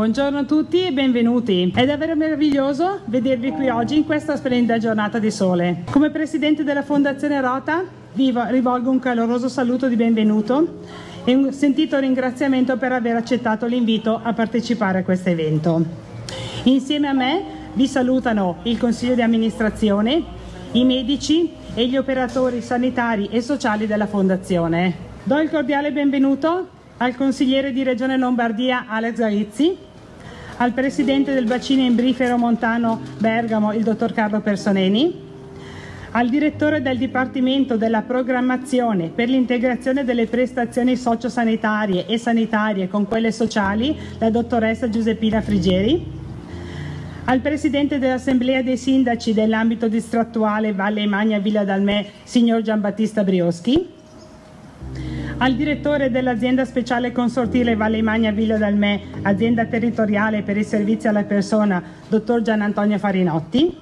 buongiorno a tutti e benvenuti. È davvero meraviglioso vedervi qui oggi in questa splendida giornata di sole. Come Presidente della Fondazione Rota vi rivolgo un caloroso saluto di benvenuto e un sentito ringraziamento per aver accettato l'invito a partecipare a questo evento. Insieme a me vi salutano il Consiglio di amministrazione, i medici e gli operatori sanitari e sociali della Fondazione. Do il cordiale benvenuto al consigliere di Regione Lombardia Alex Gaizzi, al presidente del bacino imbrifero montano Bergamo, il dottor Carlo Personeni, al direttore del Dipartimento della Programmazione per l'integrazione delle prestazioni sociosanitarie e sanitarie con quelle sociali, la dottoressa Giuseppina Frigeri, al presidente dell'Assemblea dei Sindaci dell'ambito distrettuale Valle Magna Villa d'Almè, signor Giambattista Brioschi, al direttore dell'azienda speciale consortile Valle Magna Villa d'Almè, azienda territoriale per i servizi alla persona, dottor Gian Antonio Farinotti,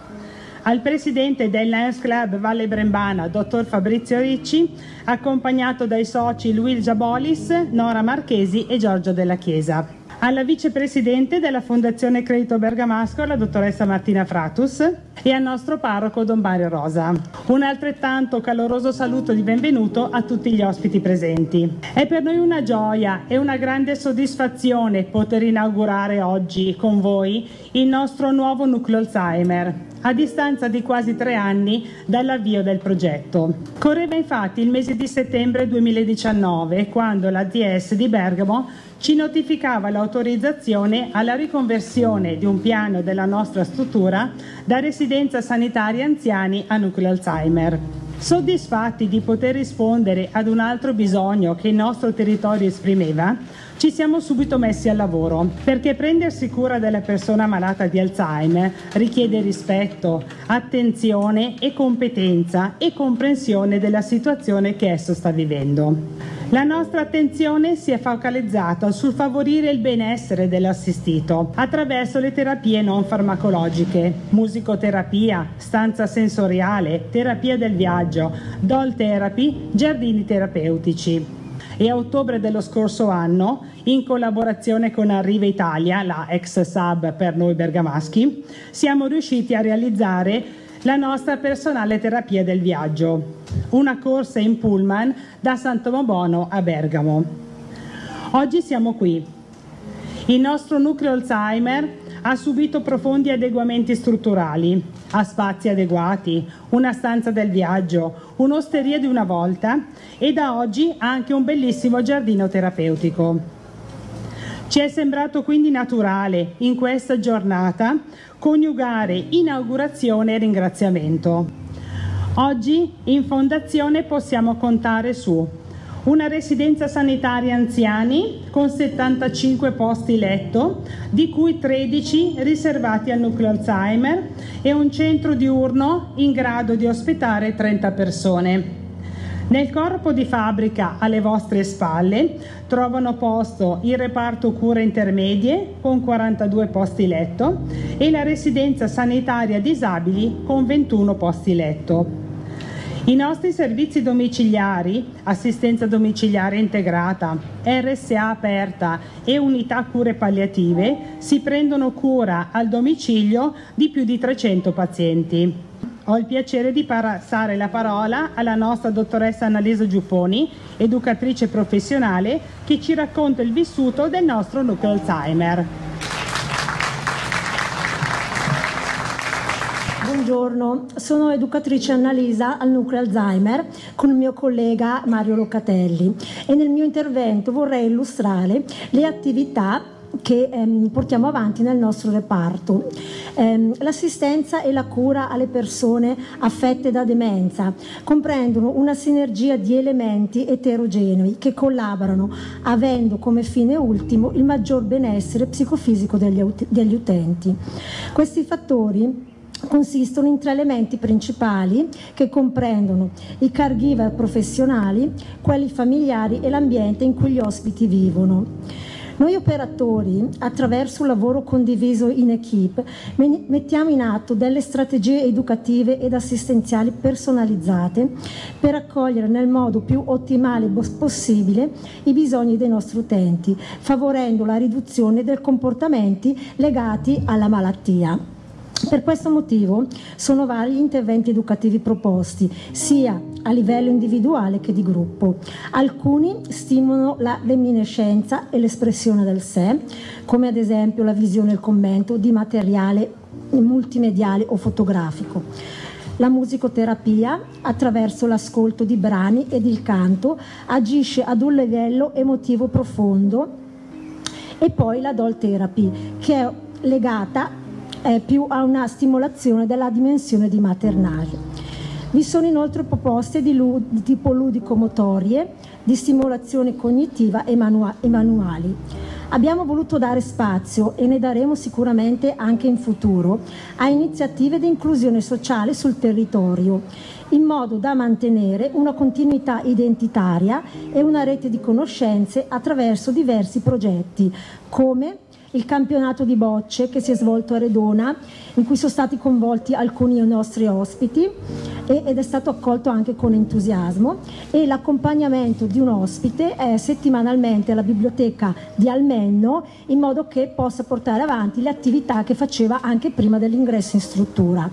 al presidente del Lions Club Valle Brembana, dottor Fabrizio Ricci, accompagnato dai soci Luisa Bolis, Nora Marchesi e Giorgio Della Chiesa. Alla vicepresidente della Fondazione Credito Bergamasco, la dottoressa Martina Fratus, e al nostro parroco Don Mario Rosa. Un altrettanto caloroso saluto di benvenuto a tutti gli ospiti presenti. È per noi una gioia e una grande soddisfazione poter inaugurare oggi con voi il nostro nuovo nucleo Alzheimer, a distanza di quasi 3 anni dall'avvio del progetto. Correva infatti il mese di settembre 2019 quando la DS di Bergamo ci notificava l'autorizzazione alla riconversione di un piano della nostra struttura da residenza sanitaria anziani a nucleo Alzheimer. Soddisfatti di poter rispondere ad un altro bisogno che il nostro territorio esprimeva, ci siamo subito messi al lavoro, perché prendersi cura della persona malata di Alzheimer richiede rispetto, attenzione e competenza e comprensione della situazione che esso sta vivendo. La nostra attenzione si è focalizzata sul favorire il benessere dell'assistito attraverso le terapie non farmacologiche, musicoterapia, stanza sensoriale, terapia del viaggio, doll therapy, giardini terapeutici. E a ottobre dello scorso anno, in collaborazione con Arriva Italia, la ex Sab per noi bergamaschi, siamo riusciti a realizzare la nostra personale terapia del viaggio, una corsa in pullman da Sant'Omobono a Bergamo. Oggi siamo qui. Il nostro nucleo Alzheimer ha subito profondi adeguamenti strutturali, ha spazi adeguati, una stanza del viaggio, un'osteria di una volta e da oggi ha anche un bellissimo giardino terapeutico. Ci è sembrato quindi naturale in questa giornata coniugare inaugurazione e ringraziamento. Oggi in Fondazione possiamo contare su una residenza sanitaria anziani con 75 posti letto, di cui 13 riservati al nucleo Alzheimer e un centro diurno in grado di ospitare 30 persone. Nel corpo di fabbrica alle vostre spalle trovano posto il reparto cure intermedie con 42 posti letto e la residenza sanitaria disabili con 21 posti letto. I nostri servizi domiciliari, assistenza domiciliare integrata, RSA aperta e unità cure palliative si prendono cura al domicilio di più di 300 pazienti. Ho il piacere di passare la parola alla nostra dottoressa Annalisa Giuffoni, educatrice professionale, che ci racconta il vissuto del nostro nucleo Alzheimer. Buongiorno, sono educatrice Annalisa al nucleo Alzheimer con il mio collega Mario Locatelli e nel mio intervento vorrei illustrare le attività che portiamo avanti nel nostro reparto. L'assistenza e la cura alle persone affette da demenza comprendono una sinergia di elementi eterogenei che collaborano avendo come fine ultimo il maggior benessere psicofisico degli utenti. Questi fattori consistono in 3 elementi principali che comprendono i caregiver professionali, quelli familiari e l'ambiente in cui gli ospiti vivono. Noi operatori, attraverso un lavoro condiviso in equipe, mettiamo in atto delle strategie educative ed assistenziali personalizzate per accogliere nel modo più ottimale possibile i bisogni dei nostri utenti, favorendo la riduzione dei comportamenti legati alla malattia. Per questo motivo sono vari gli interventi educativi proposti, sia a livello individuale che di gruppo. Alcuni stimolano la reminiscenza e l'espressione del sé, come ad esempio la visione e il commento di materiale multimediale o fotografico. La musicoterapia, attraverso l'ascolto di brani ed il canto, agisce ad un livello emotivo profondo, e poi la doll therapy, che è legata più a una stimolazione della dimensione di maternale. Vi sono inoltre proposte di tipo ludico-motorie, di stimolazione cognitiva e manuali. Abbiamo voluto dare spazio, e ne daremo sicuramente anche in futuro, a iniziative di inclusione sociale sul territorio, in modo da mantenere una continuità identitaria e una rete di conoscenze attraverso diversi progetti, come il campionato di bocce che si è svolto a Redona, in cui sono stati coinvolti alcuni nostri ospiti ed è stato accolto anche con entusiasmo, e l'accompagnamento di un ospite settimanalmente alla biblioteca di Almenno, in modo che possa portare avanti le attività che faceva anche prima dell'ingresso in struttura.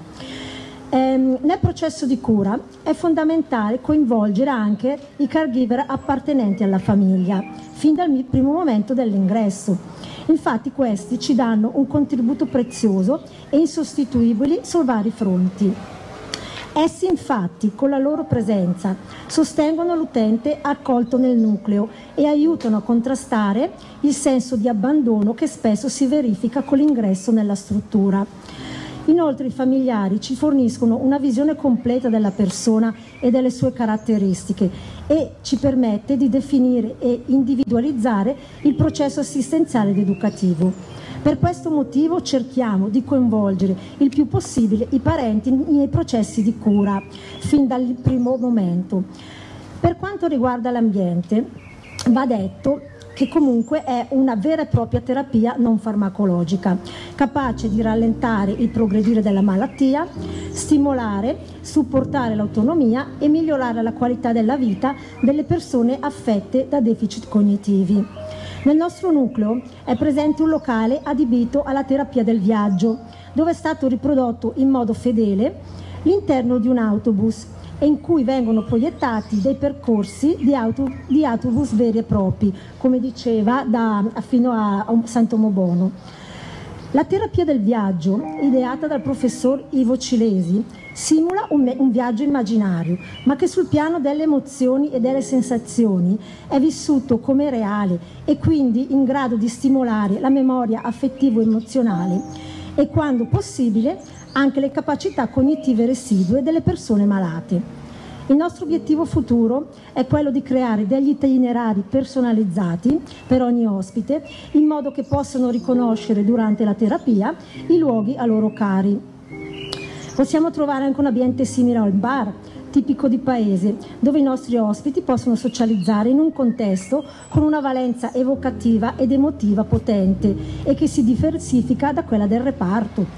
Nel processo di cura è fondamentale coinvolgere anche i caregiver appartenenti alla famiglia, fin dal primo momento dell'ingresso. Infatti questi ci danno un contributo prezioso e insostituibile su vari fronti. Essi infatti, con la loro presenza, sostengono l'utente accolto nel nucleo e aiutano a contrastare il senso di abbandono che spesso si verifica con l'ingresso nella struttura. Inoltre i familiari ci forniscono una visione completa della persona e delle sue caratteristiche, e ci permette di definire e individualizzare il processo assistenziale ed educativo. Per questo motivo cerchiamo di coinvolgere il più possibile i parenti nei processi di cura, fin dal primo momento. Per quanto riguarda l'ambiente, va detto che comunque è una vera e propria terapia non farmacologica, capace di rallentare il progredire della malattia, stimolare, supportare l'autonomia e migliorare la qualità della vita delle persone affette da deficit cognitivi. Nel nostro nucleo è presente un locale adibito alla terapia del viaggio, dove è stato riprodotto in modo fedele l'interno di un autobus, e in cui vengono proiettati dei percorsi di autobus veri e propri, come diceva, fino a Sant'Omobono. La terapia del viaggio, ideata dal professor Ivo Cilesi, simula un viaggio immaginario, ma che sul piano delle emozioni e delle sensazioni è vissuto come reale, e quindi in grado di stimolare la memoria affettivo-emozionale e, quando possibile, anche le capacità cognitive residue delle persone malate. Il nostro obiettivo futuro è quello di creare degli itinerari personalizzati per ogni ospite, in modo che possano riconoscere durante la terapia i luoghi a loro cari. Possiamo trovare anche un ambiente simile al bar, tipico di paese, dove i nostri ospiti possono socializzare in un contesto con una valenza evocativa ed emotiva potente, e che si diversifica da quella del reparto.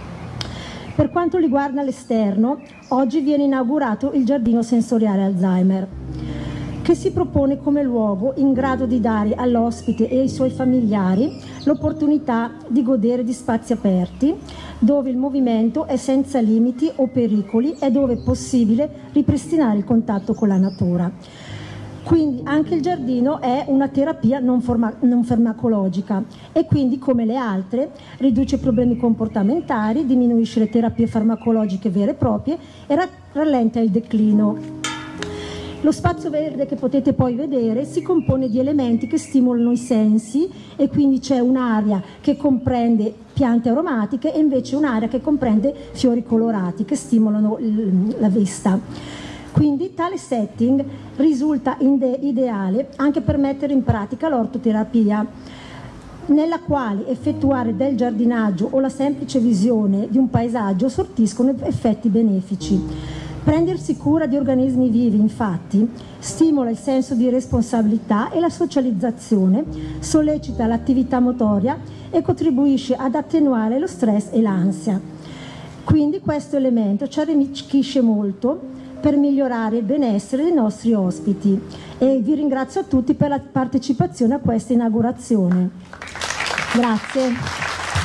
Per quanto riguarda l'esterno, oggi viene inaugurato il giardino sensoriale Alzheimer, che si propone come luogo in grado di dare all'ospite e ai suoi familiari l'opportunità di godere di spazi aperti, dove il movimento è senza limiti o pericoli e dove è possibile ripristinare il contatto con la natura. Quindi anche il giardino è una terapia non farmacologica, e quindi, come le altre, riduce problemi comportamentali, diminuisce le terapie farmacologiche vere e proprie e rallenta il declino. Lo spazio verde che potete poi vedere si compone di elementi che stimolano i sensi, e quindi c'è un'area che comprende piante aromatiche e invece un'area che comprende fiori colorati che stimolano la vista. Quindi tale setting risulta ideale anche per mettere in pratica l'ortoterapia, nella quale effettuare del giardinaggio o la semplice visione di un paesaggio sortiscono effetti benefici. Prendersi cura di organismi vivi, infatti, stimola il senso di responsabilità e la socializzazione, sollecita l'attività motoria e contribuisce ad attenuare lo stress e l'ansia. Quindi questo elemento ci arricchisce molto per migliorare il benessere dei nostri ospiti e vi ringrazio a tutti per la partecipazione a questa inaugurazione. Grazie.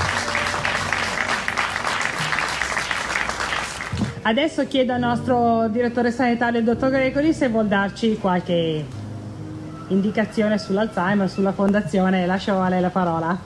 Adesso chiedo al nostro direttore sanitario, il dottor Gregori, se vuol darci qualche indicazione sull'Alzheimer, sulla fondazione. Lascio a lei la parola.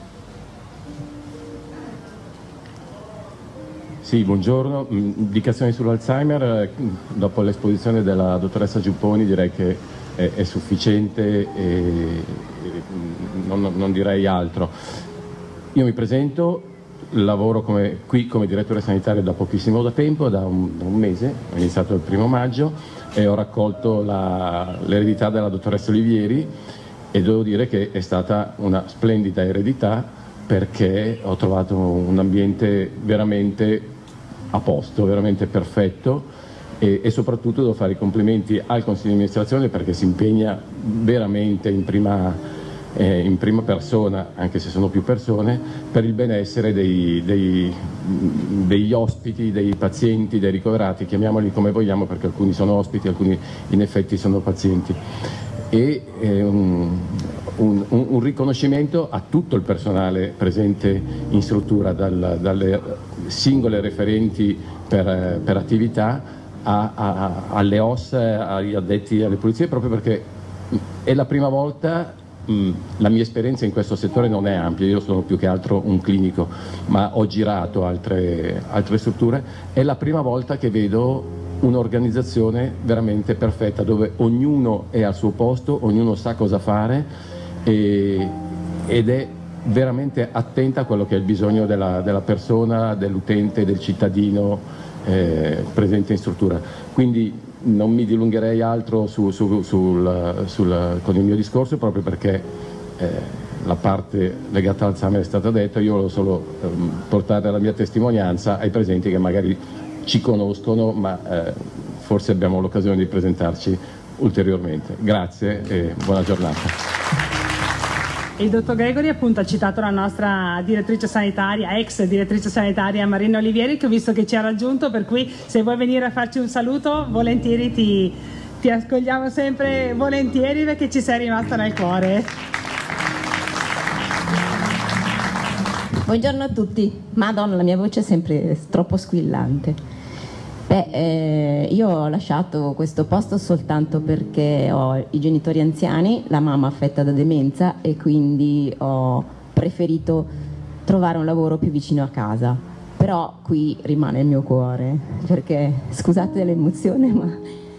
Sì, buongiorno. Indicazioni sull'Alzheimer, dopo l'esposizione della dottoressa Giupponi direi che è sufficiente e non direi altro. Io mi presento. Lavoro qui come direttore sanitario da pochissimo tempo, da un mese, ho iniziato il 1° maggio e ho raccolto l'eredità della dottoressa Olivieri e devo dire che è stata una splendida eredità perché ho trovato un ambiente veramente a posto, veramente perfetto e soprattutto devo fare i complimenti al Consiglio di amministrazione perché si impegna veramente in prima persona, anche se sono più persone, per il benessere degli ospiti, dei pazienti, dei ricoverati, chiamiamoli come vogliamo perché alcuni sono ospiti, alcuni in effetti sono pazienti. E un riconoscimento a tutto il personale presente in struttura, dalle singole referenti per attività alle OS, agli addetti alle pulizie, proprio perché è la prima volta. La mia esperienza in questo settore non è ampia, io sono più che altro un clinico, ma ho girato altre strutture. È la prima volta che vedo un'organizzazione veramente perfetta, dove ognuno è al suo posto, ognuno sa cosa fare ed è veramente attenta a quello che è il bisogno della persona, dell'utente, del cittadino presente in struttura. Quindi non mi dilungherei altro con il mio discorso proprio perché la parte legata all'Alzheimer è stata detta. Io volevo solo portare la mia testimonianza ai presenti che magari ci conoscono ma forse abbiamo l'occasione di presentarci ulteriormente. Grazie e buona giornata. Il dottor Gregori appunto ha citato la nostra direttrice sanitaria, ex direttrice sanitaria Marina Olivieri, che ho visto che ci ha raggiunto, per cui se vuoi venire a farci un saluto volentieri ti accogliamo sempre volentieri perché ci sei rimasta nel cuore. Buongiorno a tutti. Madonna, la mia voce è sempre troppo squillante. Io ho lasciato questo posto soltanto perché ho i genitori anziani, la mamma affetta da demenza e quindi ho preferito trovare un lavoro più vicino a casa. Però qui rimane il mio cuore, perché scusate l'emozione, ma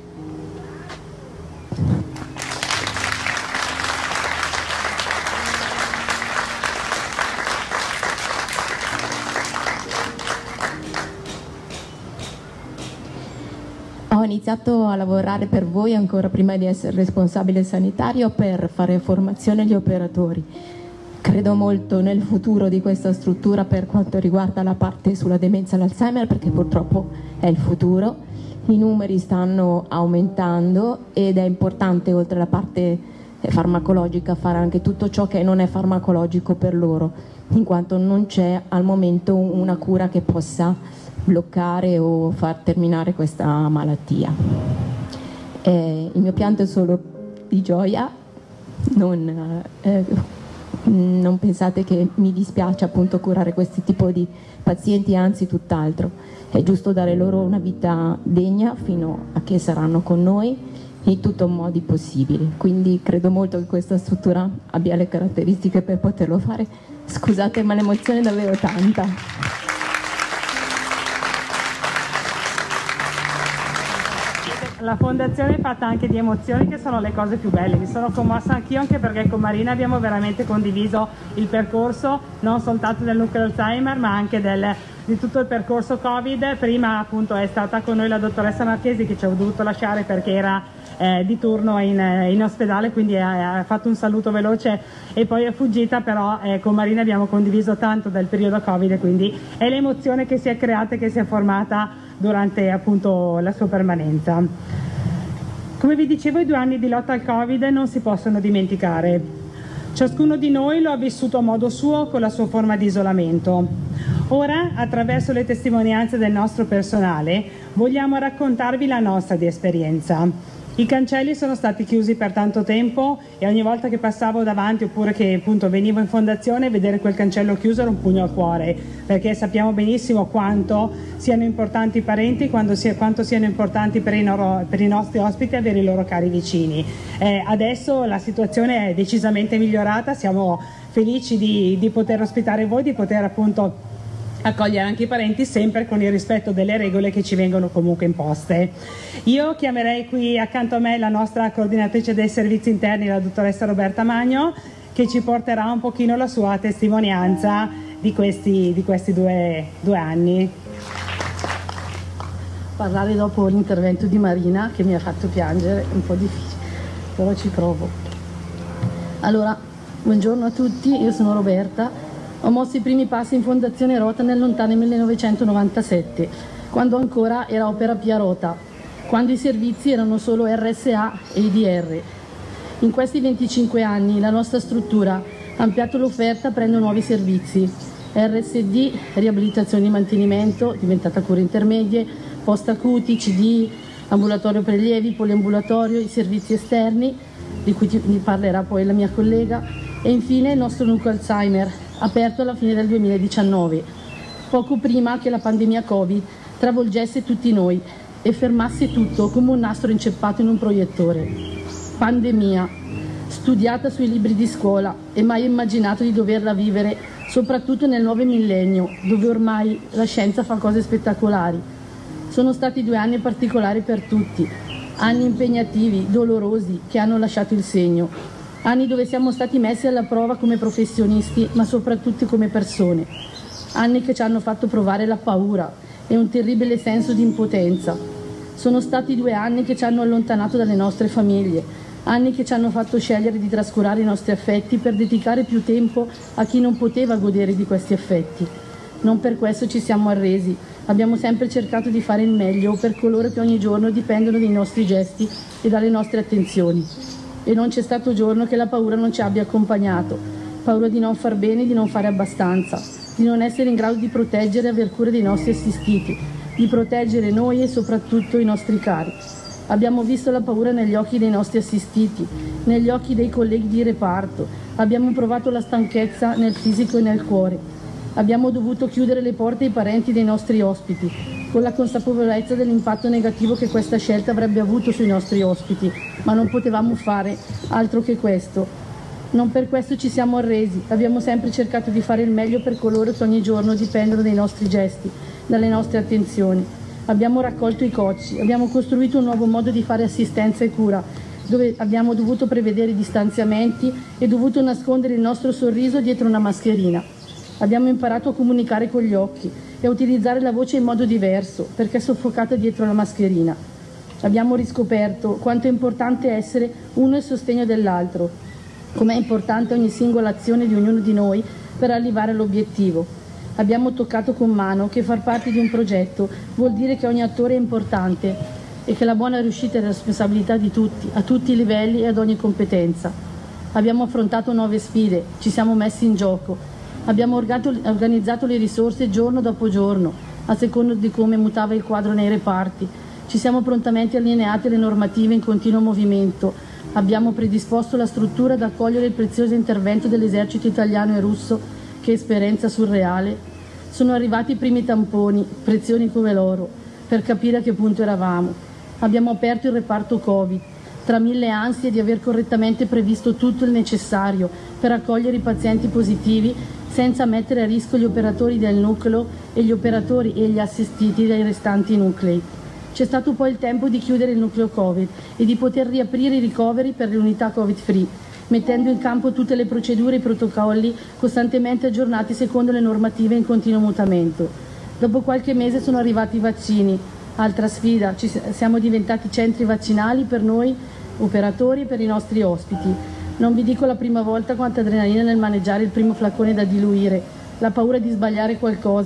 ho iniziato a lavorare per voi ancora prima di essere responsabile sanitario per fare formazione agli operatori. Credo molto nel futuro di questa struttura per quanto riguarda la parte sulla demenza e l'Alzheimer, perché purtroppo è il futuro. I numeri stanno aumentando ed è importante, oltre alla parte farmacologica, fare anche tutto ciò che non è farmacologico per loro, in quanto non c'è al momento una cura che possa bloccare o far terminare questa malattia. Il mio pianto è solo di gioia, non pensate che mi dispiace appunto curare questi tipo di pazienti, anzi tutt'altro. È giusto dare loro una vita degna fino a che saranno con noi in tutti i modi possibili. Quindi credo molto che questa struttura abbia le caratteristiche per poterlo fare. Scusate, ma l'emozione è davvero tanta. La fondazione è fatta anche di emozioni, che sono le cose più belle. Mi sono commossa anch'io, anche perché con Marina abbiamo veramente condiviso il percorso non soltanto del nucleo Alzheimer ma anche di tutto il percorso Covid. Prima appunto è stata con noi la dottoressa Marchesi, che ci ha dovuto lasciare perché era di turno in ospedale, quindi ha fatto un saluto veloce e poi è fuggita, però con Marina abbiamo condiviso tanto del periodo Covid, quindi è l'emozione che si è creata e che si è formata durante appunto la sua permanenza. Come vi dicevo, i 2 anni di lotta al Covid non si possono dimenticare. Ciascuno di noi lo ha vissuto a modo suo con la sua forma di isolamento. Ora, attraverso le testimonianze del nostro personale, vogliamo raccontarvi la nostra di esperienza. I cancelli sono stati chiusi per tanto tempo e ogni volta che passavo davanti oppure che appunto venivo in fondazione, vedere quel cancello chiuso era un pugno al cuore, perché sappiamo benissimo quanto siano importanti i parenti, quanto siano importanti per i nostri ospiti avere i loro cari vicini. Adesso la situazione è decisamente migliorata, siamo felici di poter ospitare voi, di poter appunto accogliere anche i parenti, sempre con il rispetto delle regole che ci vengono comunque imposte. Io chiamerei qui accanto a me la nostra coordinatrice dei servizi interni, la dottoressa Roberta Magno, che ci porterà un pochino la sua testimonianza di questi 2 anni. Parlare dopo l'intervento di Marina, che mi ha fatto piangere, è un po' difficile, però ci provo. Allora, buongiorno a tutti, io sono Roberta. Ho mosso i primi passi in Fondazione Rota nel lontano 1997, quando ancora era Opera Pia Rota, quando i servizi erano solo RSA e IDR. In questi 25 anni la nostra struttura ha ampliato l'offerta aprendo nuovi servizi. RSD, riabilitazione e mantenimento, diventata cure intermedie, post acuti, CD, ambulatorio prelievi, poliambulatorio, i servizi esterni, di cui vi parlerà poi la mia collega, e infine il nostro nucleo Alzheimer, aperto alla fine del 2019, poco prima che la pandemia Covid travolgesse tutti noi e fermasse tutto come un nastro inceppato in un proiettore. Pandemia, studiata sui libri di scuola e mai immaginato di doverla vivere, soprattutto nel nuovo millennio, dove ormai la scienza fa cose spettacolari. Sono stati 2 anni particolari per tutti, anni impegnativi, dolorosi, che hanno lasciato il segno. Anni dove siamo stati messi alla prova come professionisti, ma soprattutto come persone. Anni che ci hanno fatto provare la paura e un terribile senso di impotenza. Sono stati 2 anni che ci hanno allontanato dalle nostre famiglie, anni che ci hanno fatto scegliere di trascurare i nostri affetti per dedicare più tempo a chi non poteva godere di questi affetti. Non per questo ci siamo arresi, abbiamo sempre cercato di fare il meglio per coloro che ogni giorno dipendono dai nostri gesti e dalle nostre attenzioni. E non c'è stato giorno che la paura non ci abbia accompagnato, paura di non far bene, di non fare abbastanza, di non essere in grado di proteggere e aver cura dei nostri assistiti, di proteggere noi e soprattutto i nostri cari. Abbiamo visto la paura negli occhi dei nostri assistiti, negli occhi dei colleghi di reparto, abbiamo provato la stanchezza nel fisico e nel cuore. Abbiamo dovuto chiudere le porte ai parenti dei nostri ospiti, con la consapevolezza dell'impatto negativo che questa scelta avrebbe avuto sui nostri ospiti, ma non potevamo fare altro che questo. Non per questo ci siamo arresi, abbiamo sempre cercato di fare il meglio per coloro che ogni giorno dipendono dai nostri gesti, dalle nostre attenzioni. Abbiamo raccolto i cocci, abbiamo costruito un nuovo modo di fare assistenza e cura, dove abbiamo dovuto prevedere i distanziamenti e dovuto nascondere il nostro sorriso dietro una mascherina. Abbiamo imparato a comunicare con gli occhi e a utilizzare la voce in modo diverso, perché soffocata dietro la mascherina. Abbiamo riscoperto quanto è importante essere uno il sostegno dell'altro, com'è importante ogni singola azione di ognuno di noi per arrivare all'obiettivo. Abbiamo toccato con mano che far parte di un progetto vuol dire che ogni attore è importante e che la buona riuscita è responsabilità di tutti, a tutti i livelli e ad ogni competenza. Abbiamo affrontato nuove sfide, ci siamo messi in gioco. Abbiamo organizzato le risorse giorno dopo giorno, a seconda di come mutava il quadro nei reparti. Ci siamo prontamente allineati alle normative in continuo movimento. Abbiamo predisposto la struttura ad accogliere il prezioso intervento dell'esercito italiano e russo, che esperienza surreale. Sono arrivati i primi tamponi, prezioni come l'oro, per capire a che punto eravamo. Abbiamo aperto il reparto Covid, tra mille ansie di aver correttamente previsto tutto il necessario per accogliere i pazienti positivi senza mettere a rischio gli operatori del nucleo e gli operatori e gli assistiti dei restanti nuclei. C'è stato poi il tempo di chiudere il nucleo Covid e di poter riaprire i ricoveri per le unità Covid-free, mettendo in campo tutte le procedure e i protocolli costantemente aggiornati secondo le normative in continuo mutamento. Dopo qualche mese sono arrivati i vaccini, altra sfida, siamo diventati centri vaccinali per noi operatori e per i nostri ospiti. Non vi dico la prima volta quanta adrenalina nel maneggiare il primo flacone da diluire, la paura di sbagliare qualcosa,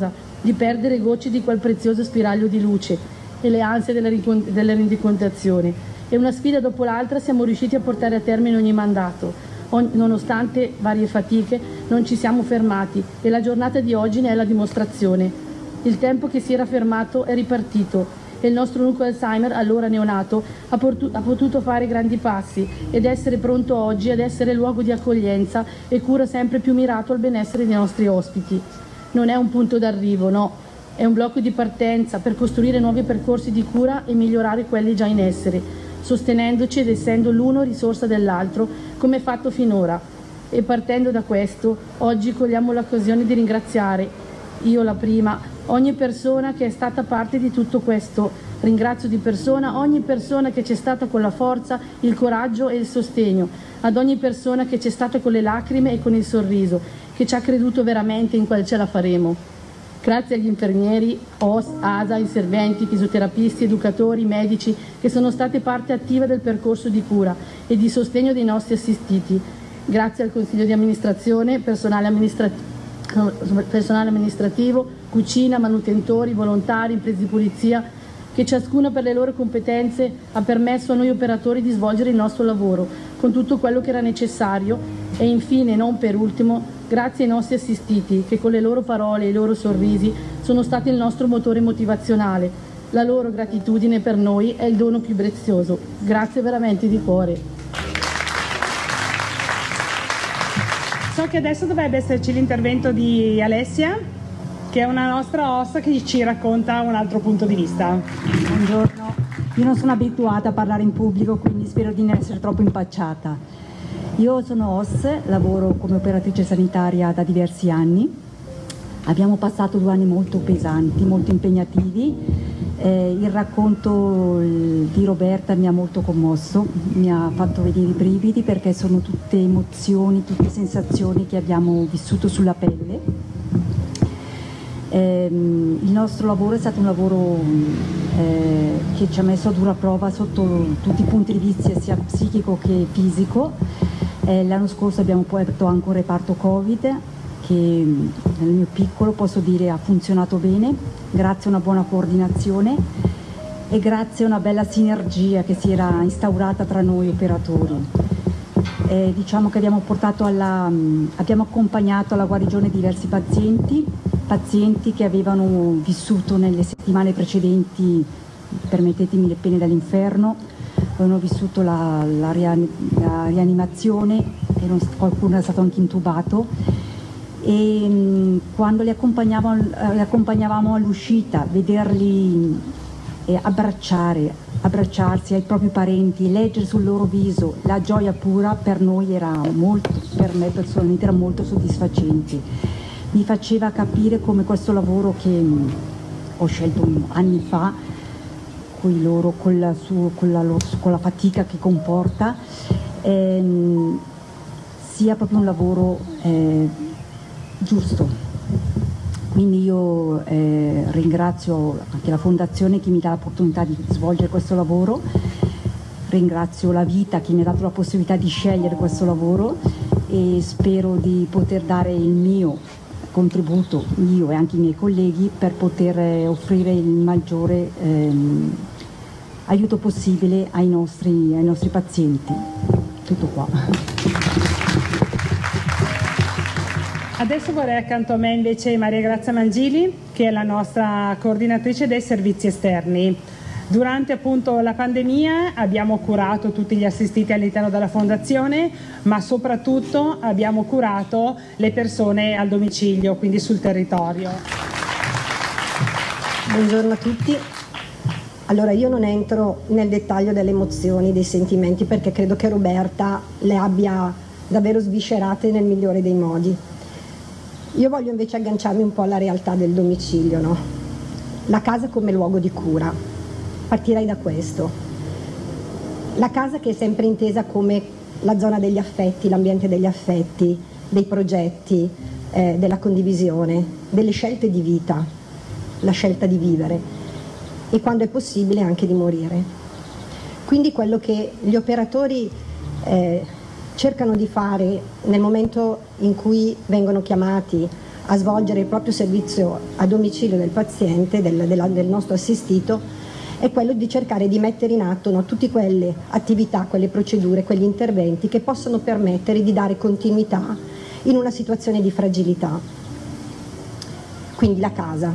di perdere gocce di quel prezioso spiraglio di luce e le ansie della rendicontazione. E una sfida dopo l'altra siamo riusciti a portare a termine ogni mandato. Nonostante varie fatiche non ci siamo fermati e la giornata di oggi ne è la dimostrazione. Il tempo che si era fermato è ripartito e il nostro nucleo Alzheimer, allora neonato, ha potuto fare grandi passi ed essere pronto oggi ad essere luogo di accoglienza e cura sempre più mirato al benessere dei nostri ospiti. Non è un punto d'arrivo, no, è un blocco di partenza per costruire nuovi percorsi di cura e migliorare quelli già in essere, sostenendoci ed essendo l'uno risorsa dell'altro, come fatto finora. E partendo da questo, oggi cogliamo l'occasione di ringraziare, io la prima, ogni persona che è stata parte di tutto questo. Ringrazio di persona ogni persona che c'è stata con la forza, il coraggio e il sostegno, ad ogni persona che c'è stata con le lacrime e con il sorriso, che ci ha creduto veramente in quel ce la faremo. Grazie agli infermieri, OS, ASA, inserventi, fisioterapisti, educatori, medici che sono state parte attiva del percorso di cura e di sostegno dei nostri assistiti. Grazie al Consiglio di amministrazione, personale amministrativo, cucina, manutentori, volontari, imprese di pulizia, che ciascuno per le loro competenze ha permesso a noi operatori di svolgere il nostro lavoro con tutto quello che era necessario. E infine, non per ultimo, grazie ai nostri assistiti che con le loro parole e i loro sorrisi sono stati il nostro motore motivazionale. La loro gratitudine per noi è il dono più prezioso. Grazie veramente di cuore. So che adesso dovrebbe esserci l'intervento di Alessia, che è una nostra host che ci racconta un altro punto di vista. Buongiorno, io non sono abituata a parlare in pubblico, quindi spero di non essere troppo impacciata. Io sono host, lavoro come operatrice sanitaria da diversi anni. Abbiamo passato 2 anni molto pesanti, molto impegnativi. Il racconto di Roberta mi ha molto commosso, mi ha fatto venire i brividi perché sono tutte emozioni, tutte sensazioni che abbiamo vissuto sulla pelle. Il nostro lavoro è stato un lavoro che ci ha messo a dura prova sotto tutti i punti di vista, sia psichico che fisico. L'anno scorso abbiamo poi aperto anche un reparto Covid che nel mio piccolo posso dire ha funzionato bene, grazie a una buona coordinazione e grazie a una bella sinergia che si era instaurata tra noi operatori. Diciamo che abbiamo accompagnato alla guarigione diversi pazienti che avevano vissuto nelle settimane precedenti, permettetemi, le pene dall'inferno, avevano vissuto la rianimazione e qualcuno è stato anche intubato. E quando li accompagnavamo all'uscita, vederli abbracciarsi ai propri parenti, leggere sul loro viso la gioia pura, per noi per me personalmente era molto soddisfacente. Mi faceva capire come questo lavoro che ho scelto anni fa, con la fatica che comporta, sia proprio un lavoro giusto. Quindi io ringrazio anche la Fondazione che mi dà l'opportunità di svolgere questo lavoro, ringrazio la vita che mi ha dato la possibilità di scegliere questo lavoro e spero di poter dare il mio contributo, io e anche i miei colleghi, per poter offrire il maggiore aiuto possibile ai nostri pazienti. Tutto qua. Adesso vorrei accanto a me invece Maria Grazia Mangili, che è la nostra coordinatrice dei servizi esterni. Durante appunto la pandemia abbiamo curato tutti gli assistiti all'interno della fondazione, ma soprattutto abbiamo curato le persone al domicilio, quindi sul territorio. Buongiorno a tutti. Allora, io non entro nel dettaglio delle emozioni, dei sentimenti, perché credo che Roberta le abbia davvero sviscerate nel migliore dei modi. Io voglio invece agganciarmi un po' alla realtà del domicilio, no? La casa come luogo di cura. Partirei da questo. La casa che è sempre intesa come la zona degli affetti, l'ambiente degli affetti, dei progetti, della condivisione, delle scelte di vita, la scelta di vivere e quando è possibile anche di morire. Quindi quello che gli operatori cercano di fare nel momento in cui vengono chiamati a svolgere il proprio servizio a domicilio del paziente, del nostro assistito, è quello di cercare di mettere in atto, no, tutte quelle attività, quelle procedure, quegli interventi che possono permettere di dare continuità in una situazione di fragilità. Quindi la casa.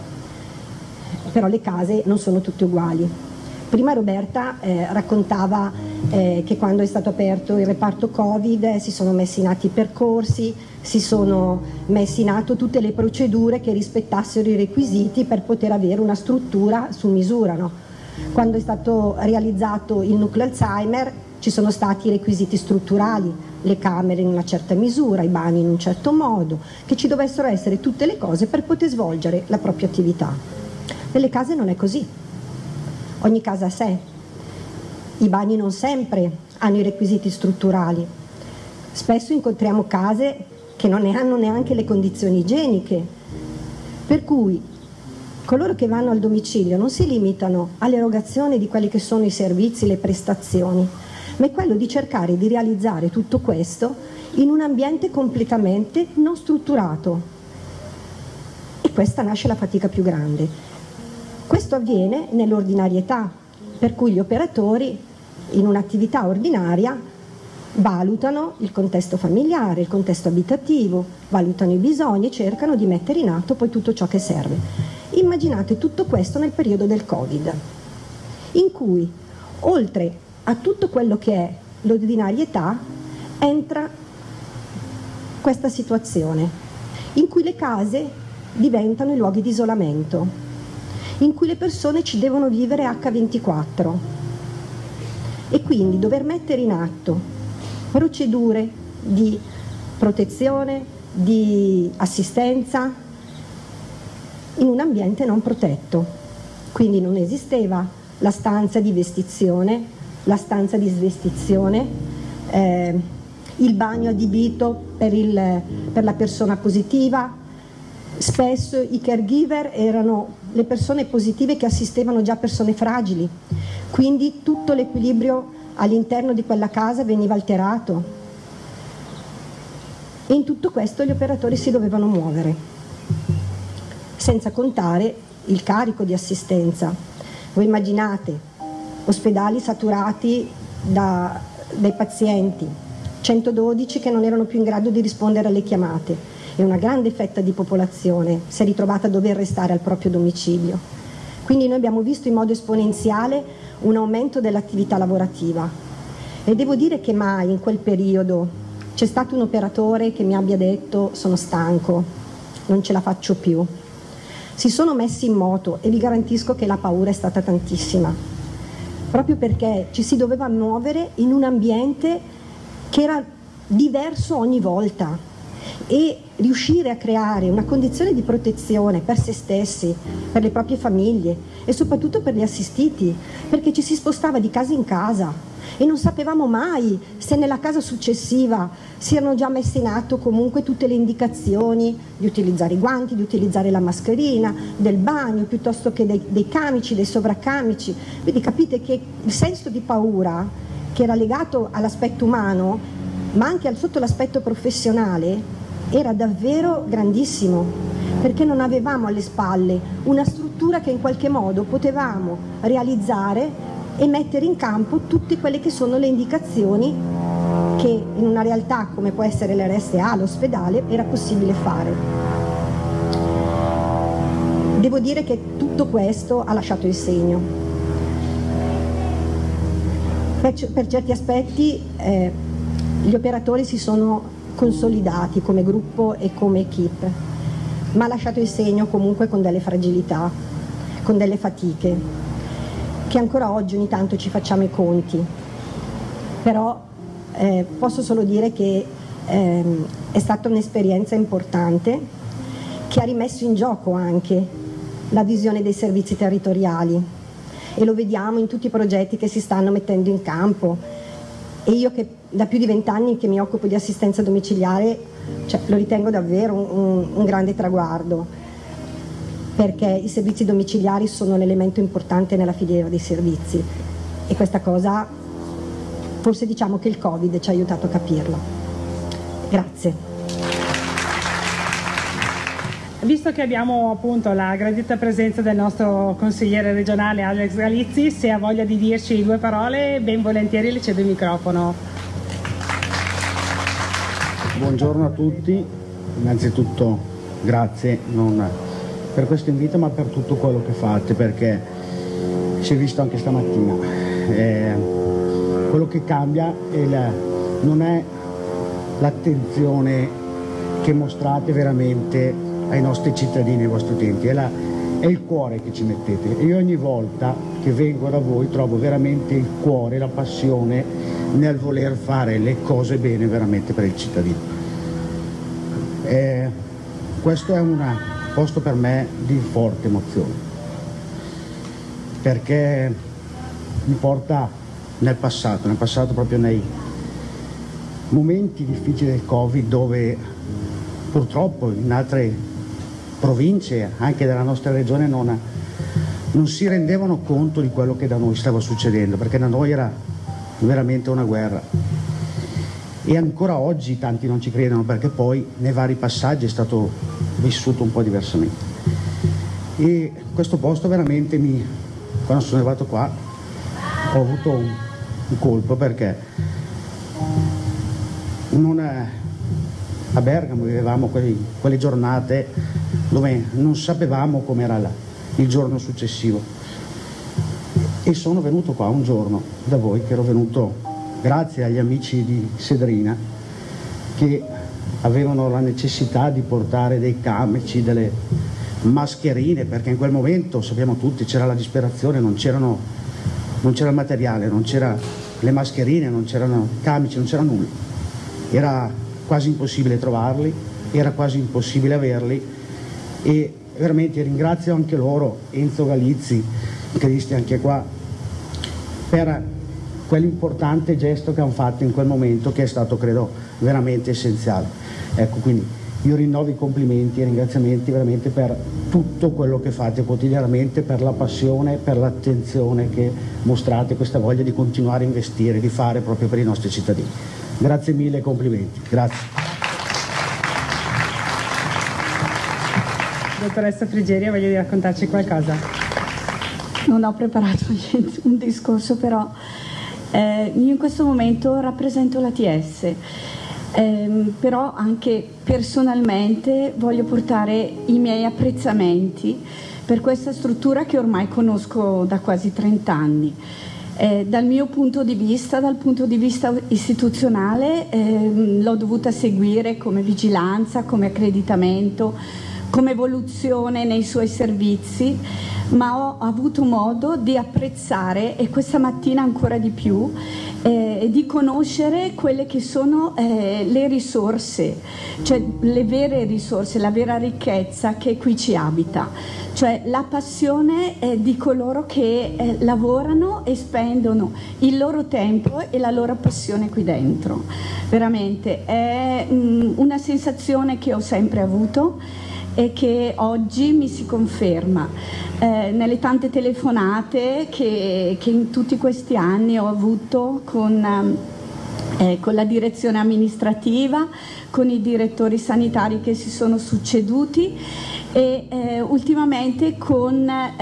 Però le case non sono tutte uguali. Prima Roberta raccontava che quando è stato aperto il reparto Covid si sono messi in atto i percorsi, si sono messi in atto tutte le procedure che rispettassero i requisiti per poter avere una struttura su misura, no? Quando è stato realizzato il nucleo Alzheimer ci sono stati i requisiti strutturali, le camere in una certa misura, i bagni in un certo modo, che ci dovessero essere tutte le cose per poter svolgere la propria attività. Nelle case non è così, ogni casa a sé, i bagni non sempre hanno i requisiti strutturali, spesso incontriamo case che non ne hanno neanche le condizioni igieniche, per cui coloro che vanno al domicilio non si limitano all'erogazione di quelli che sono i servizi, le prestazioni, ma è quello di cercare di realizzare tutto questo in un ambiente completamente non strutturato. E questa nasce la fatica più grande. Questo avviene nell'ordinarietà, per cui gli operatori in un'attività ordinaria valutano il contesto familiare, il contesto abitativo, valutano i bisogni e cercano di mettere in atto poi tutto ciò che serve. Immaginate tutto questo nel periodo del Covid, in cui oltre a tutto quello che è l'ordinarietà entra questa situazione, in cui le case diventano i luoghi di isolamento, in cui le persone ci devono vivere H24 e quindi dover mettere in atto procedure di protezione, di assistenza in un ambiente non protetto. Quindi non esisteva la stanza di vestizione, la stanza di svestizione, il bagno adibito per la persona positiva. Spesso i caregiver erano le persone positive che assistevano già persone fragili, quindi tutto l'equilibrio all'interno di quella casa veniva alterato e in tutto questo gli operatori si dovevano muovere, senza contare il carico di assistenza. Voi immaginate ospedali saturati dai pazienti, 112 che non erano più in grado di rispondere alle chiamate e una grande fetta di popolazione si è ritrovata a dover restare al proprio domicilio. Quindi noi abbiamo visto in modo esponenziale un aumento dell'attività lavorativa e devo dire che mai in quel periodo c'è stato un operatore che mi abbia detto sono stanco, non ce la faccio più. Si sono messi in moto e vi garantisco che la paura è stata tantissima, proprio perché ci si doveva muovere in un ambiente che era diverso ogni volta e riuscire a creare una condizione di protezione per se stessi, per le proprie famiglie e soprattutto per gli assistiti, perché ci si spostava di casa in casa e non sapevamo mai se nella casa successiva si erano già messe in atto comunque tutte le indicazioni di utilizzare i guanti, di utilizzare la mascherina, del bagno piuttosto che dei camici, dei sovraccamici. Quindi capite che il senso di paura che era legato all'aspetto umano ma anche sotto l'aspetto professionale era davvero grandissimo, perché non avevamo alle spalle una struttura che in qualche modo potevamo realizzare e mettere in campo tutte quelle che sono le indicazioni che in una realtà come può essere l'RSA, l'ospedale, era possibile fare. Devo dire che tutto questo ha lasciato il segno. Per certi aspetti gli operatori si sono consolidati come gruppo e come equipe, ma ha lasciato il segno comunque con delle fragilità, con delle fatiche, che ancora oggi ogni tanto ci facciamo i conti, però posso solo dire che è stata un'esperienza importante che ha rimesso in gioco anche la visione dei servizi territoriali e lo vediamo in tutti i progetti che si stanno mettendo in campo. E io che da più di 20 anni che mi occupo di assistenza domiciliare, lo ritengo davvero un grande traguardo, perché i servizi domiciliari sono l'elemento importante nella filiera dei servizi e questa cosa forse diciamo che il Covid ci ha aiutato a capirlo. Grazie. Visto che abbiamo appunto la gradita presenza del nostro consigliere regionale Alex Galizzi, se ha voglia di dirci 2 parole, ben volentieri le cedo il microfono. Buongiorno a tutti, innanzitutto grazie non per questo invito ma per tutto quello che fate, perché si è visto anche stamattina. Quello che cambia non è l'attenzione che mostrate veramente ai nostri cittadini, ai vostri utenti, è il cuore che ci mettete. Io ogni volta che vengo da voi trovo veramente il cuore, la passione nel voler fare le cose bene veramente per il cittadino. Questo è un posto per me di forte emozione, perché mi porta nel passato proprio nei momenti difficili del Covid, dove purtroppo in altre province, anche della nostra regione, non si rendevano conto di quello che da noi stava succedendo, perché da noi era veramente una guerra. E ancora oggi tanti non ci credono, perché poi nei vari passaggi è stato vissuto un po' diversamente. E questo posto veramente quando sono arrivato qua ho avuto un colpo, perché a Bergamo vivevamo quelle giornate dove non sapevamo com'era il giorno successivo, e sono venuto qua un giorno da voi, che ero venuto grazie agli amici di Sedrina, che avevano la necessità di portare dei camici, delle mascherine, perché in quel momento, sappiamo tutti, c'era la disperazione, non c'era il materiale, non c'era le mascherine, non c'erano i camici, non c'era nulla. Era quasi impossibile trovarli, era quasi impossibile averli, e veramente ringrazio anche loro, Enzo Galizzi, Cristi anche qua, per quell'importante gesto che hanno fatto in quel momento, che è stato, credo, veramente essenziale. Ecco, quindi io rinnovo i complimenti e i ringraziamenti veramente per tutto quello che fate quotidianamente, per la passione, per l'attenzione che mostrate, questa voglia di continuare a investire, di fare proprio per i nostri cittadini. Grazie mille e complimenti. Grazie. Dottoressa Frigerio, voglio raccontarci qualcosa? Non ho preparato un discorso, però io in questo momento rappresento l'ATS, però anche personalmente voglio portare i miei apprezzamenti per questa struttura che ormai conosco da quasi 30 anni. Dal mio punto di vista, dal punto di vista istituzionale, l'ho dovuta seguire come vigilanza, come accreditamento, come evoluzione nei suoi servizi, ma ho avuto modo di apprezzare, e questa mattina ancora di più, di conoscere quelle che sono le risorse, cioè le vere risorse, la vera ricchezza che qui ci abita, cioè la passione di coloro che lavorano e spendono il loro tempo e la loro passione qui dentro. Veramente è una sensazione che ho sempre avuto e che oggi mi si conferma nelle tante telefonate che in tutti questi anni ho avuto con la direzione amministrativa, con i direttori sanitari che si sono succeduti, e ultimamente con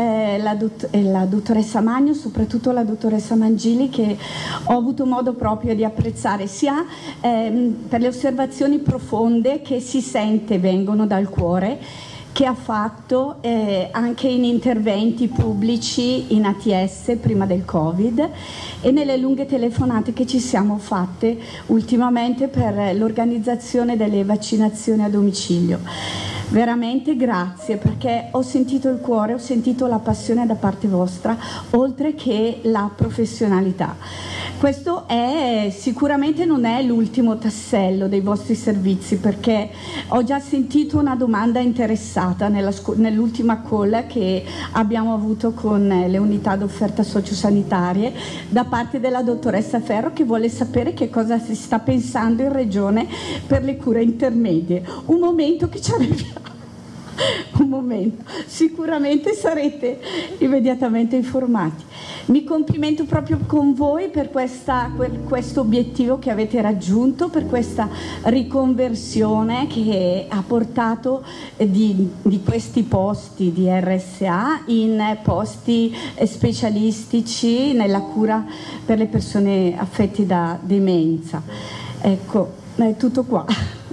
la dottoressa Magno, soprattutto la dottoressa Mangili, che ho avuto modo proprio di apprezzare sia per le osservazioni profonde che si sente vengono dal cuore, che ha fatto anche in interventi pubblici in ATS prima del Covid, e nelle lunghe telefonate che ci siamo fatte ultimamente per l'organizzazione delle vaccinazioni a domicilio. Veramente grazie, perché ho sentito il cuore, ho sentito la passione da parte vostra, oltre che la professionalità. Questo sicuramente non è l'ultimo tassello dei vostri servizi, perché ho già sentito una domanda interessata nell'ultima call che abbiamo avuto con le unità d'offerta sociosanitarie da parte della dottoressa Ferro, che vuole sapere che cosa si sta pensando in regione per le cure intermedie. Un momento che ci arriviamo. Un momento, sicuramente sarete immediatamente informati. Mi complimento proprio con voi per questo obiettivo che avete raggiunto, per questa riconversione che ha portato di questi posti di RSA in posti specialistici nella cura per le persone affette da demenza. Ecco, è tutto qua.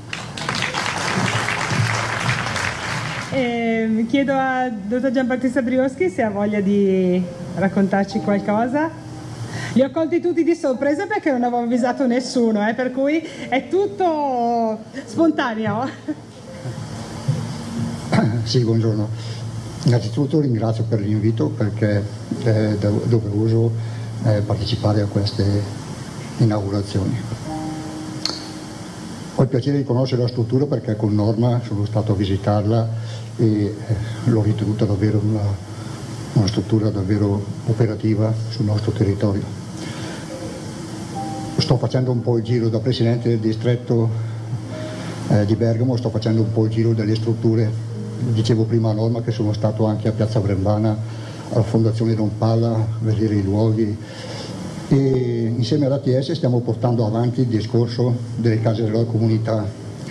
Chiedo a dottor Giambattista Brioschi se ha voglia di raccontarci qualcosa. Li ho colti tutti di sorpresa perché non avevo avvisato nessuno, per cui è tutto spontaneo. Sì, buongiorno. Innanzitutto ringrazio per l'invito perché è doveroso partecipare a queste inaugurazioni. Ho il piacere di conoscere la struttura perché con Norma sono stato a visitarla e l'ho ritenuta davvero una struttura davvero operativa sul nostro territorio. Sto facendo un po' il giro da presidente del distretto di Bergamo, sto facendo un po' il giro delle strutture. Dicevo prima a Norma che sono stato anche a Piazza Brembana, alla Fondazione Don Palla, a vedere i luoghi, e insieme all'ATS stiamo portando avanti il discorso delle case della comunità.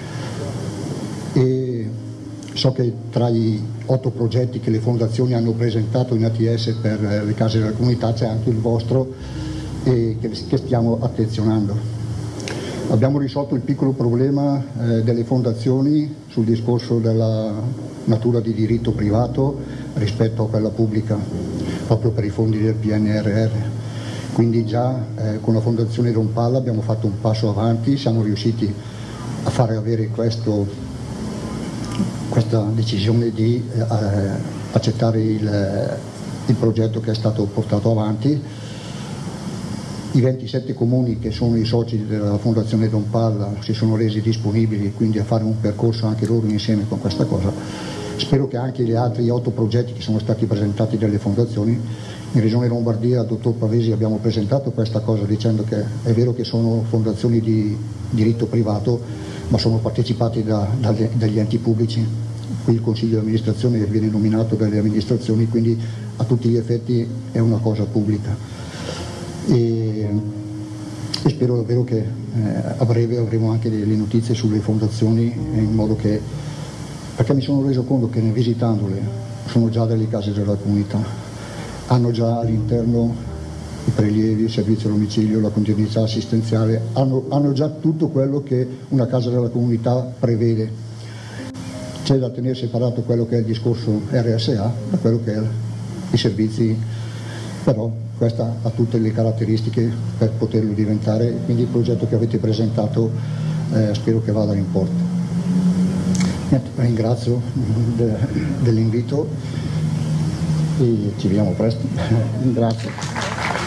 E so che tra i 8 progetti che le fondazioni hanno presentato in ATS per le case della comunità c'è anche il vostro che stiamo attenzionando. Abbiamo risolto il piccolo problema delle fondazioni sul discorso della natura di diritto privato rispetto a quella pubblica, proprio per i fondi del PNRR. Quindi già con la Fondazione Don Palla abbiamo fatto un passo avanti, siamo riusciti a fare avere questa decisione di accettare il progetto che è stato portato avanti. I 27 comuni che sono i soci della Fondazione Don Palla si sono resi disponibili quindi a fare un percorso anche loro insieme con questa cosa. Spero che anche gli altri 8 progetti che sono stati presentati dalle fondazioni, in Regione Lombardia al dottor Pavesi abbiamo presentato questa cosa dicendo che è vero che sono fondazioni di diritto privato ma sono partecipati dagli enti pubblici. Qui il consiglio di amministrazione viene nominato dalle amministrazioni, quindi a tutti gli effetti è una cosa pubblica. E spero davvero che a breve avremo anche delle notizie sulle fondazioni, in modo che, perché mi sono reso conto che visitandole sono già delle case della comunità, hanno già all'interno i prelievi, il servizio a domicilio, la continuità assistenziale, hanno già tutto quello che una casa della comunità prevede. C'è da tenere separato quello che è il discorso RSA da quello che è i servizi, però questa ha tutte le caratteristiche per poterlo diventare, quindi il progetto che avete presentato spero che vada in porto. Ringrazio dell'invito e ci vediamo presto. Grazie.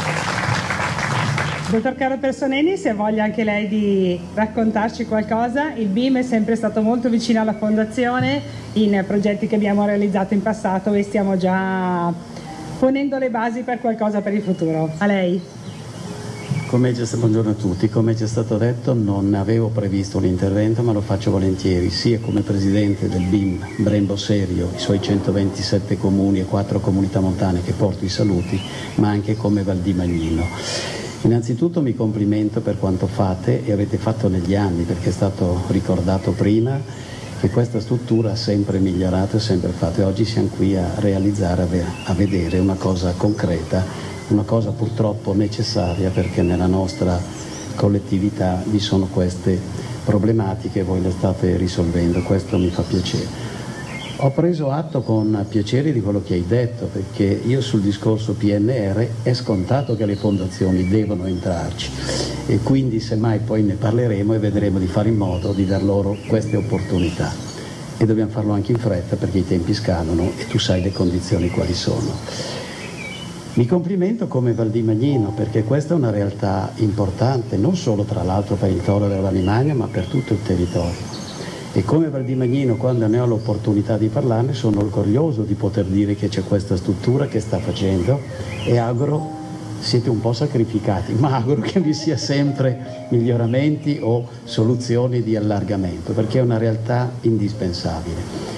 Dottor Carlo Personeni, se ha voglia anche lei di raccontarci qualcosa. Il BIM è sempre stato molto vicino alla Fondazione in progetti che abbiamo realizzato in passato e stiamo già ponendo le basi per qualcosa per il futuro. A lei. Buongiorno a tutti, come ci è stato detto non avevo previsto un intervento ma lo faccio volentieri, sia come Presidente del BIM Brembo Serio, i suoi 127 comuni e 4 comunità montane che porto i saluti, ma anche come Val di Magnino. Innanzitutto mi complimento per quanto fate e avete fatto negli anni, perché è stato ricordato prima che questa struttura ha sempre migliorato e sempre fatto, e oggi siamo qui a realizzare, a vedere una cosa concreta, una cosa purtroppo necessaria, perché nella nostra collettività vi sono queste problematiche e voi le state risolvendo, questo mi fa piacere. Ho preso atto con piacere di quello che hai detto, perché io sul discorso PNR è scontato che le fondazioni devono entrarci e quindi semmai poi ne parleremo e vedremo di fare in modo di dar loro queste opportunità, e dobbiamo farlo anche in fretta perché i tempi scadono e tu sai le condizioni quali sono. Mi complimento come Val di Magnino, perché questa è una realtà importante, non solo tra l'altro per il Toro della Vanimagna ma per tutto il territorio. E come Val di Magnino, quando ne ho l'opportunità di parlarne, sono orgoglioso di poter dire che c'è questa struttura che sta facendo, e auguro, siete un po' sacrificati, ma auguro che vi sia sempre miglioramenti o soluzioni di allargamento, perché è una realtà indispensabile.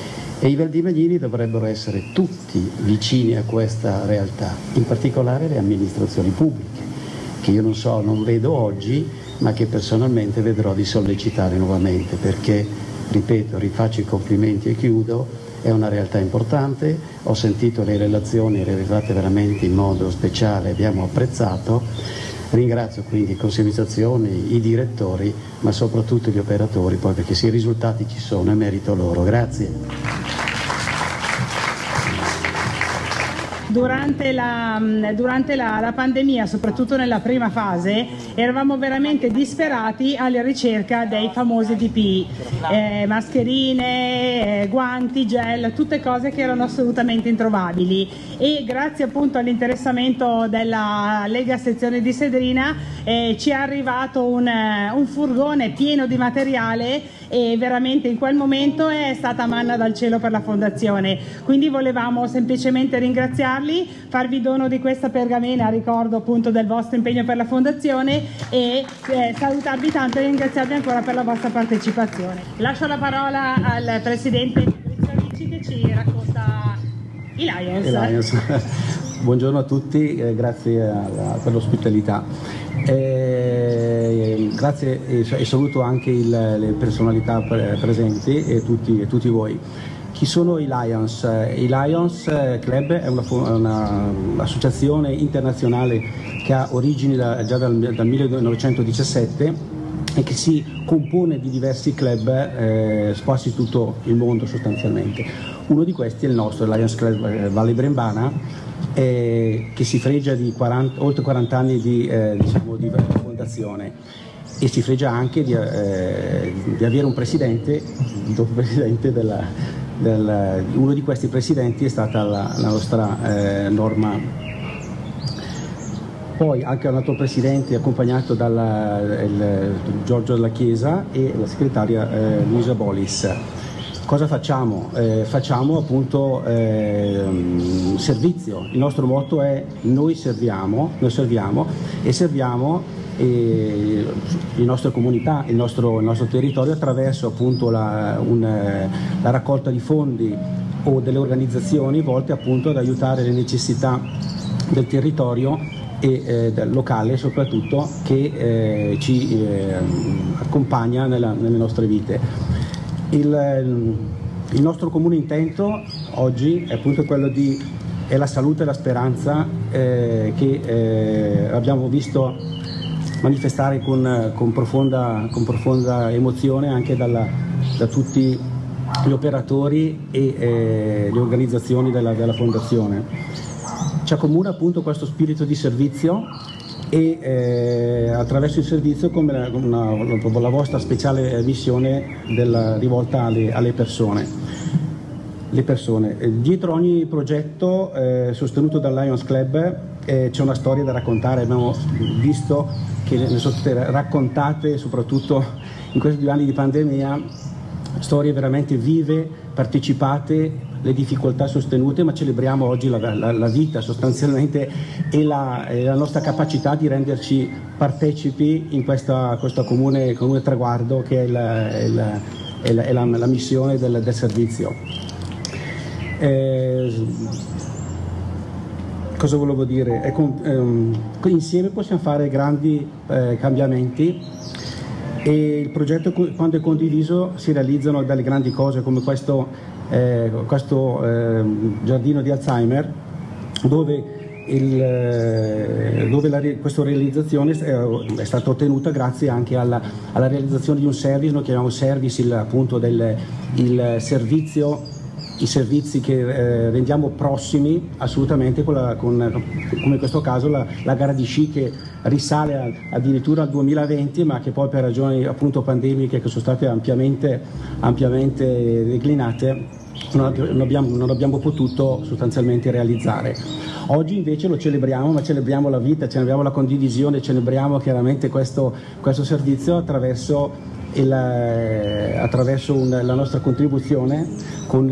E i Valdimagnini dovrebbero essere tutti vicini a questa realtà, in particolare le amministrazioni pubbliche, che io non vedo oggi, ma che personalmente vedrò di sollecitare nuovamente, perché, ripeto, rifaccio i complimenti e chiudo, è una realtà importante, ho sentito le relazioni realizzate veramente in modo speciale, abbiamo apprezzato, ringrazio quindi le consigliazioni, i direttori, ma soprattutto gli operatori, poi perché se i risultati ci sono è merito loro. Grazie. Durante la pandemia, soprattutto nella prima fase, eravamo veramente disperati alla ricerca dei famosi DPI, mascherine, guanti, gel, tutte cose che erano assolutamente introvabili, e grazie appunto all'interessamento della Lega Sezione di Sedrina ci è arrivato un furgone pieno di materiale, e veramente in quel momento è stata manna dal cielo per la Fondazione. Quindi volevamo semplicemente ringraziarli, farvi dono di questa pergamena a ricordo appunto del vostro impegno per la Fondazione, e salutarvi tanto e ringraziarvi ancora per la vostra partecipazione. Lascio la parola al Presidente Fabrizio Ricci che ci racconta i Lions. Buongiorno a tutti, grazie per l'ospitalità. Grazie e saluto anche le personalità presenti e tutti voi. Chi sono i Lions? I Lions Club è un'associazione internazionale che ha origini già dal 1917 e che si compone di diversi club sparsi tutto il mondo sostanzialmente. Uno di questi è il nostro, il Lions Club Valle Brembana, che si fregia di oltre 40 anni di fondazione, e si fregia anche di avere un presidente. Uno di questi presidenti è stata la nostra Norma. Poi anche un altro presidente accompagnato dal Giorgio della Chiesa e la segretaria Luisa Bolis. Cosa facciamo? Facciamo appunto servizio. Il nostro motto è noi serviamo e serviamo le nostre comunità, il nostro territorio attraverso appunto la raccolta di fondi o delle organizzazioni volte appunto ad aiutare le necessità del territorio e del locale soprattutto, che ci accompagna nelle nostre vite. Il nostro comune intento oggi è appunto quello è la salute e la speranza che abbiamo visto manifestare con profonda emozione anche da tutti gli operatori e le organizzazioni della Fondazione. Ci accomuna appunto questo spirito di servizio e attraverso il servizio come la vostra speciale missione rivolta alle persone. Dietro ogni progetto sostenuto dal Lions Club c'è una storia da raccontare. Abbiamo visto che ne sono state raccontate soprattutto in questi 2 anni di pandemia, storie veramente vive, partecipate, le difficoltà sostenute, ma celebriamo oggi la vita sostanzialmente e la nostra capacità di renderci partecipi in questo comune traguardo che è la missione del servizio. Cosa volevo dire? Insieme possiamo fare grandi cambiamenti, e il progetto, quando è condiviso, si realizzano delle grandi cose come questo giardino di Alzheimer, dove questa realizzazione è stata ottenuta grazie anche alla realizzazione di un service. Noi chiamiamo service appunto i servizi che rendiamo prossimi assolutamente, come in questo caso la gara di sci, che risale addirittura al 2020, ma che poi per ragioni appunto pandemiche che sono state ampiamente declinate non abbiamo potuto sostanzialmente realizzare. Oggi invece lo celebriamo, ma celebriamo la vita, celebriamo la condivisione, celebriamo chiaramente questo servizio attraverso la nostra contribuzione con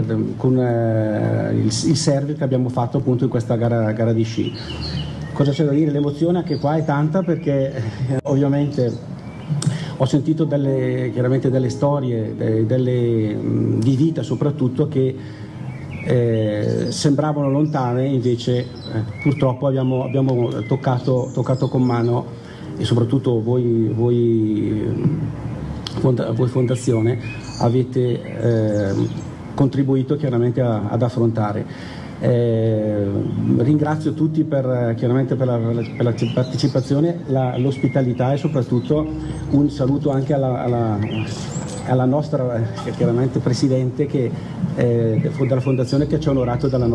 il service che abbiamo fatto appunto in questa gara di sci. Cosa c'è da dire? L'emozione anche qua è tanta, perché ovviamente Ho sentito chiaramente delle storie di vita soprattutto che sembravano lontane, invece purtroppo abbiamo toccato con mano, e soprattutto voi Fondazione avete contribuito chiaramente ad affrontare. Ringrazio tutti chiaramente per la partecipazione, l'ospitalità, e soprattutto un saluto anche alla nostra chiaramente Presidente della Fondazione, che ci ha onorato della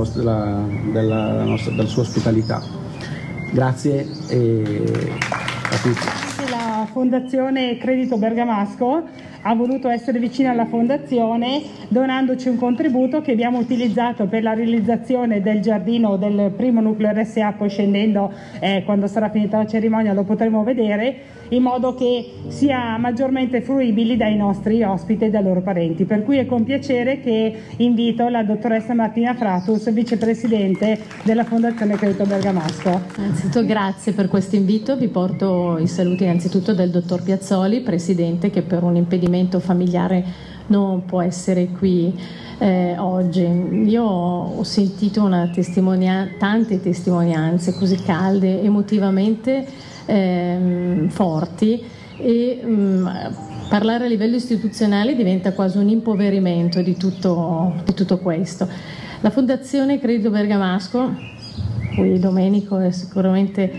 sua ospitalità. Grazie a tutti. La Fondazione Credito Bergamasco ha voluto essere vicina alla Fondazione donandoci un contributo che abbiamo utilizzato per la realizzazione del giardino del primo nucleo RSA, poi scendendo quando sarà finita la cerimonia lo potremo vedere, in modo che sia maggiormente fruibili dai nostri ospiti e dai loro parenti. Per cui è con piacere che invito la dottoressa Martina Fratus, vicepresidente della Fondazione Credito Bergamasco. Innanzitutto grazie per questo invito, vi porto i saluti innanzitutto del dottor Piazzoli, presidente, che per un impedimento familiare non può essere qui oggi. Io ho sentito tante testimonianze così calde, emotivamente forti, e parlare a livello istituzionale diventa quasi un impoverimento di tutto questo. La Fondazione Credito Bergamasco, cui Domenico è sicuramente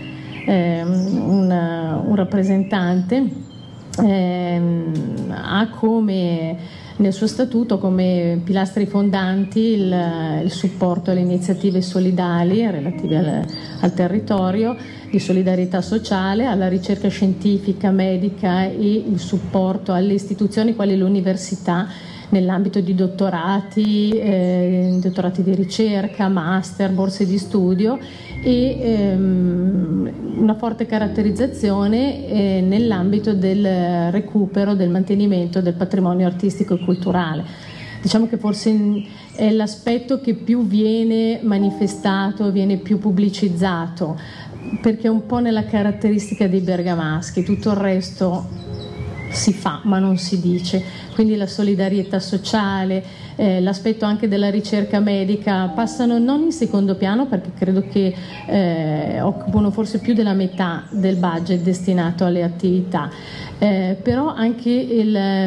un rappresentante, ha come nel suo statuto come pilastri fondanti il supporto alle iniziative solidali relative al territorio, di solidarietà sociale, alla ricerca scientifica, medica, e il supporto alle istituzioni quali l'università nell'ambito di dottorati di ricerca, master, borse di studio, e una forte caratterizzazione nell'ambito del recupero, del mantenimento del patrimonio artistico e culturale. Diciamo che forse è l'aspetto che più viene manifestato, viene più pubblicizzato, perché è un po' nella caratteristica dei bergamaschi, tutto il resto si fa ma non si dice, quindi la solidarietà sociale, l'aspetto anche della ricerca medica passano non in secondo piano, perché credo che occupano forse più della metà del budget destinato alle attività, però anche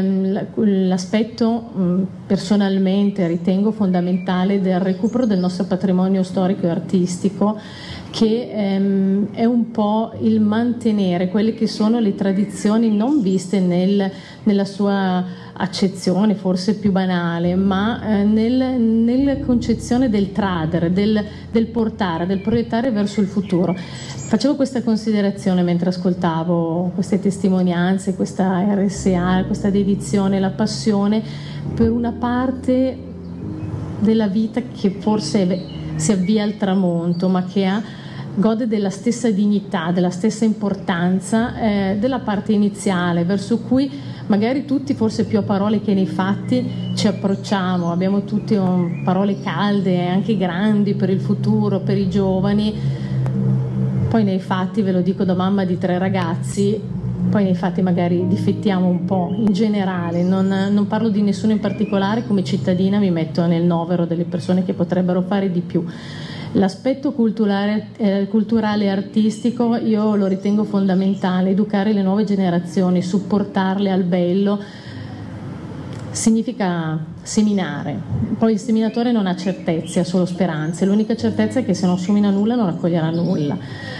l'aspetto personalmente ritengo fondamentale del recupero del nostro patrimonio storico e artistico, che è un po' il mantenere quelle che sono le tradizioni non viste nella sua accezione forse più banale, ma nella concezione del tradere, del portare, del proiettare verso il futuro. Facevo questa considerazione mentre ascoltavo queste testimonianze, questa RSA, questa dedizione, la passione per una parte della vita che forse si avvia al tramonto, ma che gode della stessa dignità, della stessa importanza della parte iniziale, verso cui magari tutti, forse più a parole che nei fatti, ci approcciamo. Abbiamo tutti parole calde, anche grandi per il futuro, per i giovani. Poi nei fatti, ve lo dico da mamma di 3 ragazzi, poi nei fatti magari difettiamo un po' in generale. Non parlo di nessuno in particolare, come cittadina mi metto nel novero delle persone che potrebbero fare di più. L'aspetto culturale e artistico io lo ritengo fondamentale, educare le nuove generazioni, supportarle al bello, significa seminare. Poi il seminatore non ha certezze, ha solo speranze, l'unica certezza è che se non semina nulla non raccoglierà nulla.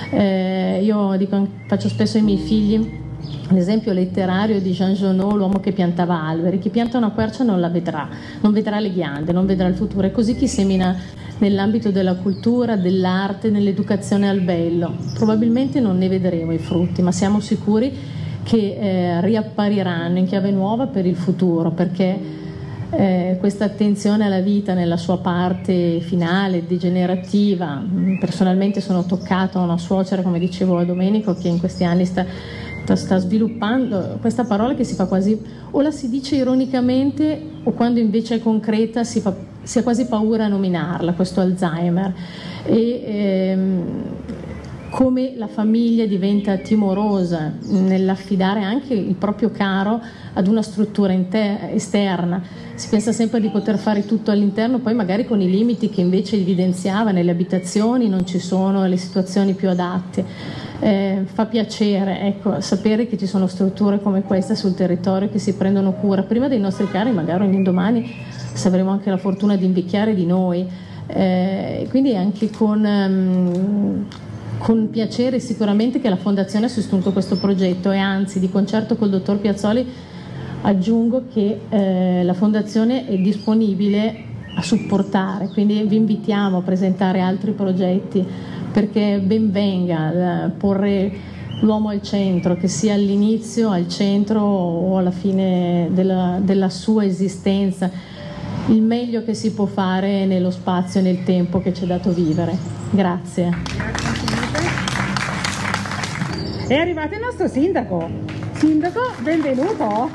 Io faccio spesso ai miei figli l'esempio letterario di Jean Genot, l'uomo che piantava alberi. Chi pianta una quercia non la vedrà, non vedrà le ghiande, non vedrà il futuro. È così chi semina nell'ambito della cultura, dell'arte, nell'educazione al bello. Probabilmente non ne vedremo i frutti, ma siamo sicuri che riappariranno in chiave nuova per il futuro, perché questa attenzione alla vita nella sua parte finale, degenerativa. Personalmente sono toccata da una suocera, come dicevo a Domenico, che in questi anni sta sviluppando questa parola che si fa quasi, o la si dice ironicamente, o quando invece è concreta si ha quasi paura a nominarla, questo Alzheimer. E come la famiglia diventa timorosa nell'affidare anche il proprio caro ad una struttura esterna. Si pensa sempre di poter fare tutto all'interno, poi magari con i limiti che invece evidenziava nelle abitazioni, non ci sono le situazioni più adatte. Fa piacere, ecco, sapere che ci sono strutture come questa sul territorio che si prendono cura prima dei nostri cari, magari un domani se avremo anche la fortuna di invecchiare di noi. Quindi anche con piacere sicuramente che la Fondazione ha sostenuto questo progetto, e anzi di concerto col dottor Piazzoli aggiungo che la Fondazione è disponibile a supportare, quindi vi invitiamo a presentare altri progetti, perché ben venga porre l'uomo al centro, che sia all'inizio, al centro o alla fine della sua esistenza, il meglio che si può fare nello spazio e nel tempo che ci è dato vivere. Grazie. È arrivato il nostro sindaco. Sindaco, benvenuto.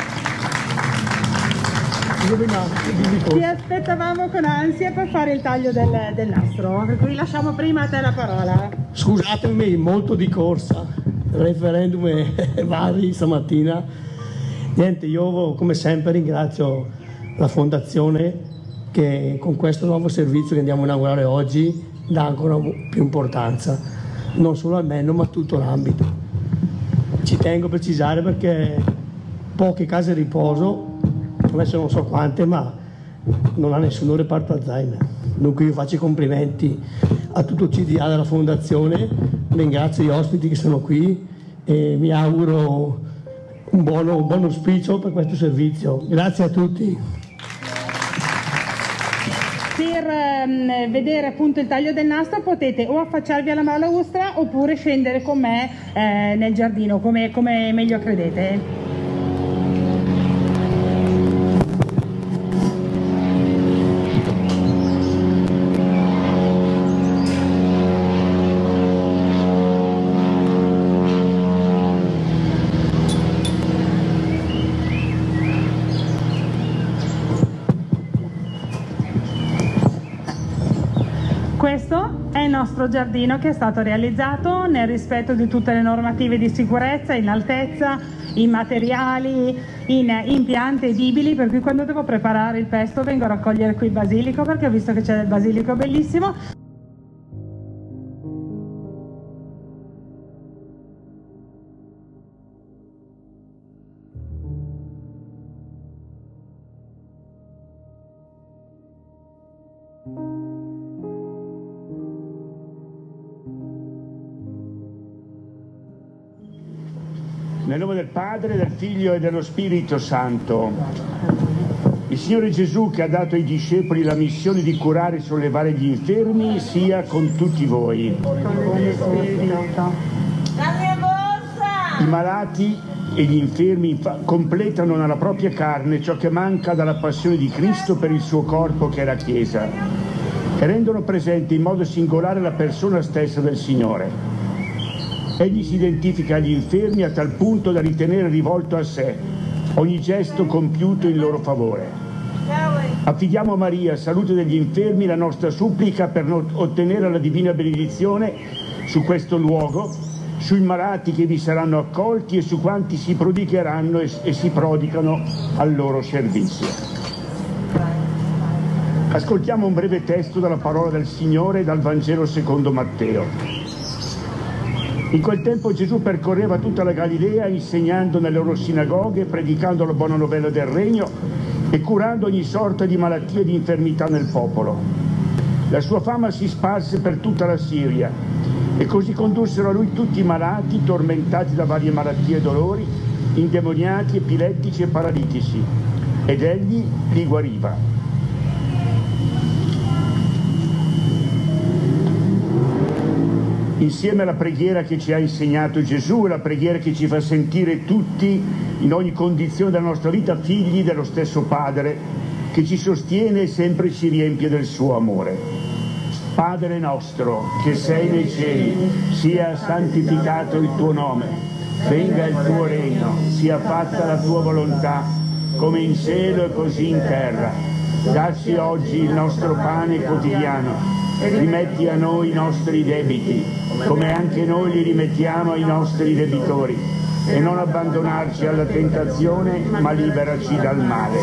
Ti aspettavamo con ansia per fare il taglio del nastro, per cui lasciamo prima a te la parola. Scusatemi, molto di corsa, referendum e vari stamattina. Niente, io come sempre ringrazio la Fondazione che con questo nuovo servizio che andiamo a inaugurare oggi dà ancora più importanza, non solo al Menno ma a tutto l'ambito. Ci tengo a precisare perché poche case riposo, adesso non so quante, ma non ha nessuno reparto Alzheimer. Dunque io faccio i complimenti a tutto il CDA della Fondazione, ringrazio gli ospiti che sono qui e mi auguro un buon auspicio per questo servizio. Grazie a tutti. Per vedere appunto il taglio del nastro potete o affacciarvi alla balaustra oppure scendere con me nel giardino, come meglio credete. Questo è il nostro giardino che è stato realizzato nel rispetto di tutte le normative di sicurezza, in altezza, in materiali, in impianti edibili, per cui quando devo preparare il pesto vengo a raccogliere qui il basilico, perché ho visto che c'è del basilico bellissimo. Nel nome del Padre, del Figlio e dello Spirito Santo. Il Signore Gesù, che ha dato ai discepoli la missione di curare e sollevare gli infermi, sia con tutti voi. I malati e gli infermi completano nella propria carne ciò che manca dalla passione di Cristo per il suo corpo che è la Chiesa, e rendono presente in modo singolare la persona stessa del Signore. Egli si identifica agli infermi a tal punto da ritenere rivolto a sé ogni gesto compiuto in loro favore. Affidiamo a Maria, salute degli infermi, la nostra supplica per ottenere la divina benedizione su questo luogo, sui malati che vi saranno accolti e su quanti si prodigheranno e si prodigano al loro servizio. Ascoltiamo un breve testo dalla parola del Signore dal Vangelo secondo Matteo. In quel tempo Gesù percorreva tutta la Galilea insegnando nelle loro sinagoghe, predicando la buona novella del regno e curando ogni sorta di malattia e di infermità nel popolo. La sua fama si sparse per tutta la Siria e così condussero a lui tutti i malati, tormentati da varie malattie e dolori, indemoniati, epilettici e paralitici, ed egli li guariva. Insieme alla preghiera che ci ha insegnato Gesù, la preghiera che ci fa sentire tutti, in ogni condizione della nostra vita, figli dello stesso Padre, che ci sostiene e sempre ci riempie del suo amore. Padre nostro, che sei nei cieli, sia santificato il tuo nome, venga il tuo regno, sia fatta la tua volontà, come in cielo e così in terra. Dacci oggi il nostro pane quotidiano, rimetti a noi i nostri debiti, come anche noi li rimettiamo ai nostri debitori, e non abbandonarci alla tentazione, ma liberaci dal male.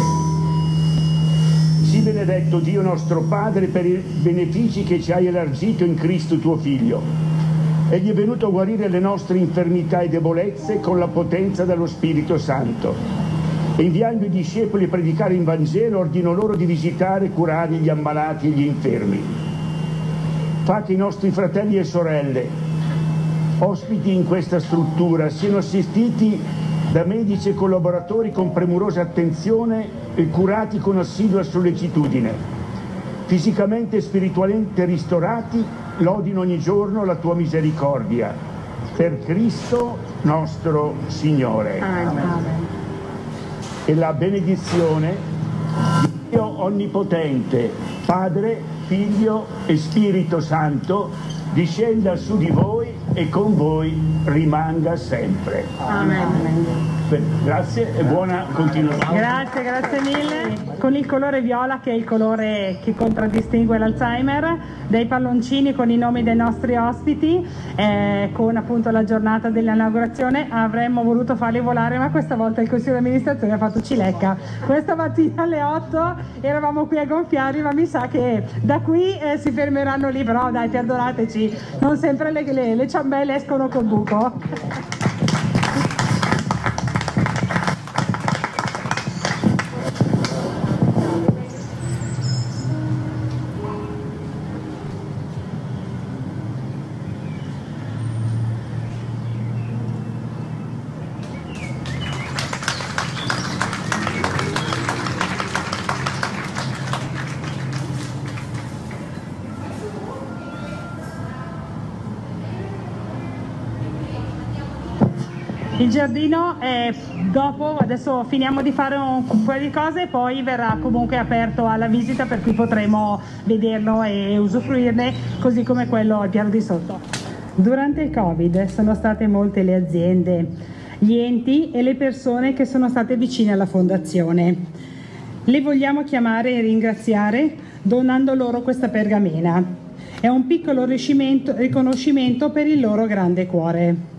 Sii benedetto Dio nostro Padre per i benefici che ci hai elargito in Cristo tuo Figlio. Egli è venuto a guarire le nostre infermità e debolezze con la potenza dello Spirito Santo. E inviando i discepoli a predicare il Vangelo, ordinò loro di visitare e curare gli ammalati e gli infermi. Fa che i nostri fratelli e sorelle, ospiti in questa struttura, siano assistiti da medici e collaboratori con premurosa attenzione e curati con assidua sollecitudine. Fisicamente e spiritualmente ristorati, lodino ogni giorno la tua misericordia. Per Cristo nostro Signore. Amen. E la benedizione di Dio Onnipotente, Padre, Figlio e Spirito Santo, discenda su di voi e con voi rimanga sempre. Amen. Grazie e buona continuazione. Grazie mille. Con il colore viola, che è il colore che contraddistingue l'Alzheimer, dei palloncini con i nomi dei nostri ospiti, con appunto la giornata dell'inaugurazione. Avremmo voluto farli volare, ma questa volta il Consiglio di amministrazione ha fatto cilecca. Questa mattina alle 8 eravamo qui a gonfiarli, ma mi sa che da qui si fermeranno lì, però dai, perdonateci, non sempre le ciambelle escono col buco. Il giardino dopo, adesso finiamo di fare un po' di cose e poi verrà comunque aperto alla visita, per cui potremo vederlo e usufruirne, così come quello al piano di sotto. Durante il Covid sono state molte le aziende, gli enti e le persone che sono state vicine alla Fondazione. Le vogliamo chiamare e ringraziare donando loro questa pergamena. È un piccolo riconoscimento per il loro grande cuore.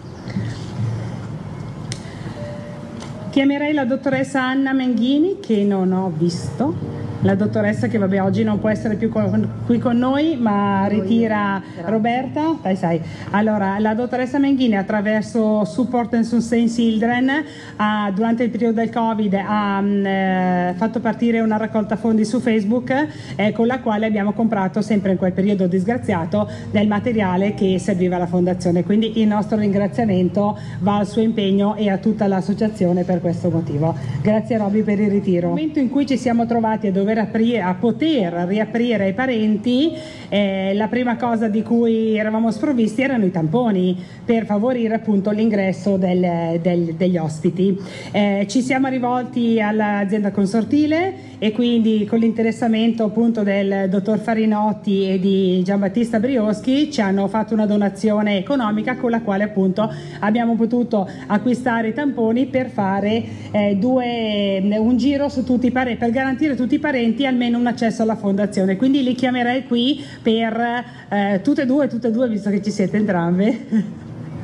Chiamerei la dottoressa Anna Menghini, che non ho visto, la dottoressa che vabbè oggi non può essere più qui con noi, ma ritira Roberta, sai. Allora, la dottoressa Menghini attraverso Support and Sustain Children durante il periodo del Covid ha fatto partire una raccolta fondi su Facebook con la quale abbiamo comprato, sempre in quel periodo disgraziato, del materiale che serviva alla Fondazione, quindi il nostro ringraziamento va al suo impegno e a tutta l'associazione per questo motivo. Grazie Roby per il ritiro. Nel momento in cui ci siamo trovati a poter riaprire ai parenti, la prima cosa di cui eravamo sprovvisti erano i tamponi per favorire appunto l'ingresso degli ospiti. Ci siamo rivolti all'azienda consortile e quindi con l'interessamento appunto del dottor Farinotti e di Giambattista Brioschi ci hanno fatto una donazione economica con la quale appunto abbiamo potuto acquistare i tamponi per fare un giro su tutti i parenti, per garantire a tutti i parenti almeno un accesso alla Fondazione. Quindi li chiamerei qui per tutte e due, visto che ci siete entrambe.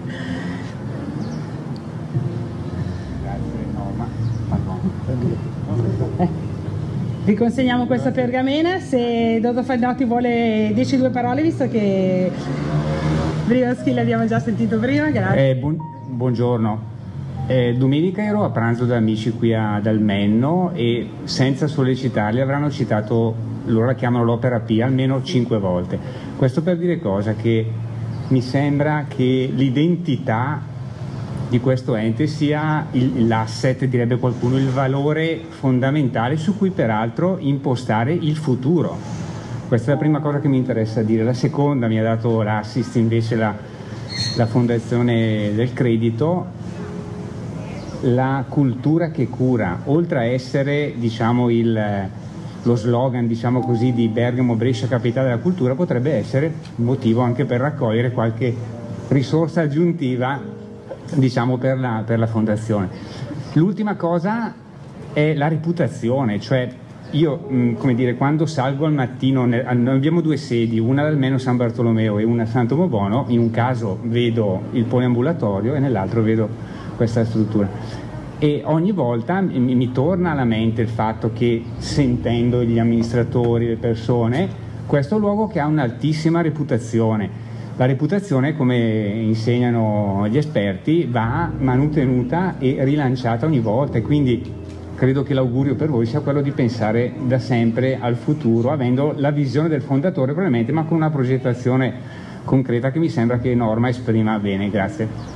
Vi consegniamo questa pergamena. Se dottor Farinotti vuole dirci due parole, visto che Brioschi l'abbiamo già sentito prima. Grazie. Buongiorno. Domenica ero a pranzo da amici qui ad Almenno e senza sollecitarli avranno citato, loro la chiamano l'Opera Pia, almeno 5 volte. Questo per dire cosa? Che mi sembra che l'identità di questo ente sia l'asset, direbbe qualcuno, il valore fondamentale su cui peraltro impostare il futuro. Questa è la prima cosa che mi interessa dire. La seconda, mi ha dato l'assist invece la Fondazione del Credito, la cultura che cura, oltre a essere diciamo lo slogan diciamo così di Bergamo Brescia capitale della cultura, potrebbe essere un motivo anche per raccogliere qualche risorsa aggiuntiva diciamo per la Fondazione. L'ultima cosa è la reputazione, cioè io, come dire, quando salgo al mattino, noi abbiamo 2 sedi, una almeno San Bartolomeo e una a San Tomobono, in un caso vedo il poliambulatorio e nell'altro vedo questa struttura. E ogni volta mi torna alla mente il fatto che, sentendo gli amministratori, le persone, questo luogo che ha un'altissima reputazione. La reputazione, come insegnano gli esperti, va manutenuta e rilanciata ogni volta, e quindi credo che l'augurio per voi sia quello di pensare da sempre al futuro, avendo la visione del fondatore probabilmente, ma con una progettazione concreta che mi sembra che Norma esprima bene. Grazie.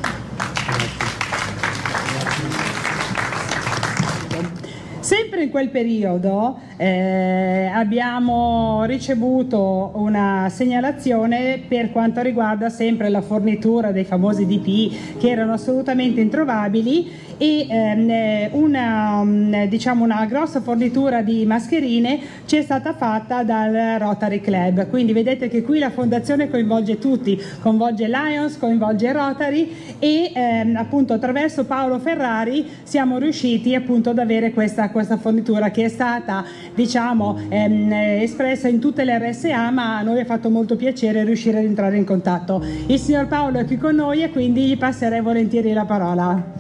Sempre in quel periodo abbiamo ricevuto una segnalazione per quanto riguarda sempre la fornitura dei famosi DPI, che erano assolutamente introvabili, e una grossa fornitura di mascherine ci è stata fatta dal Rotary Club. Quindi vedete che qui la fondazione coinvolge tutti, coinvolge Lions, coinvolge Rotary, e appunto attraverso Paolo Ferrari siamo riusciti appunto ad avere questa fornitura, che è stata espressa in tutte le RSA, ma a noi ha fatto molto piacere riuscire ad entrare in contatto. Il signor Paolo è qui con noi e quindi gli passerei volentieri la parola.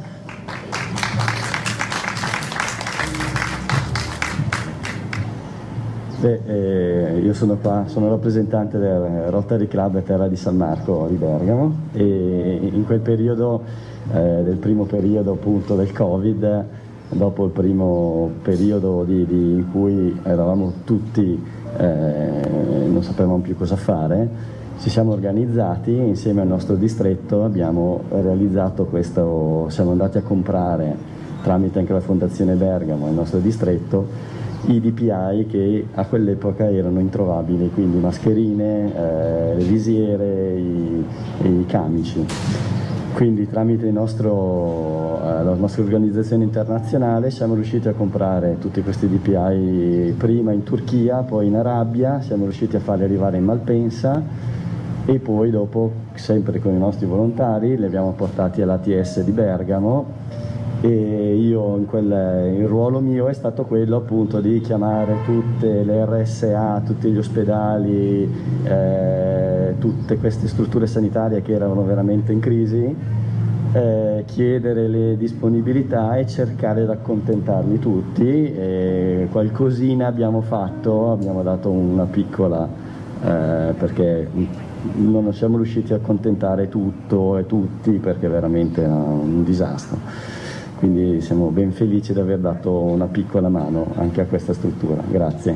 Io sono qua, sono rappresentante del Rotary Club Terra di San Marco di Bergamo, e in quel periodo, del primo periodo appunto del Covid, dopo il primo periodo in cui eravamo tutti, non sapevamo più cosa fare, ci siamo organizzati insieme al nostro distretto, abbiamo realizzato questo, siamo andati a comprare tramite anche la Fondazione Bergamo, il nostro distretto, i DPI che a quell'epoca erano introvabili, quindi mascherine, le visiere, i camici. Quindi tramite la nostra organizzazione internazionale siamo riusciti a comprare tutti questi DPI prima in Turchia, poi in Arabia, siamo riusciti a farli arrivare in Malpensa, e poi dopo, sempre con i nostri volontari, li abbiamo portati all'ATS di Bergamo. E io il ruolo mio è stato quello appunto di chiamare tutte le RSA, tutti gli ospedali, tutte queste strutture sanitarie che erano veramente in crisi, chiedere le disponibilità e cercare di accontentarli tutti. Qualcosina abbiamo fatto, abbiamo dato una piccola, perché non siamo riusciti a accontentare tutto e tutti, perché veramente era un disastro. Quindi siamo ben felici di aver dato una piccola mano anche a questa struttura. Grazie.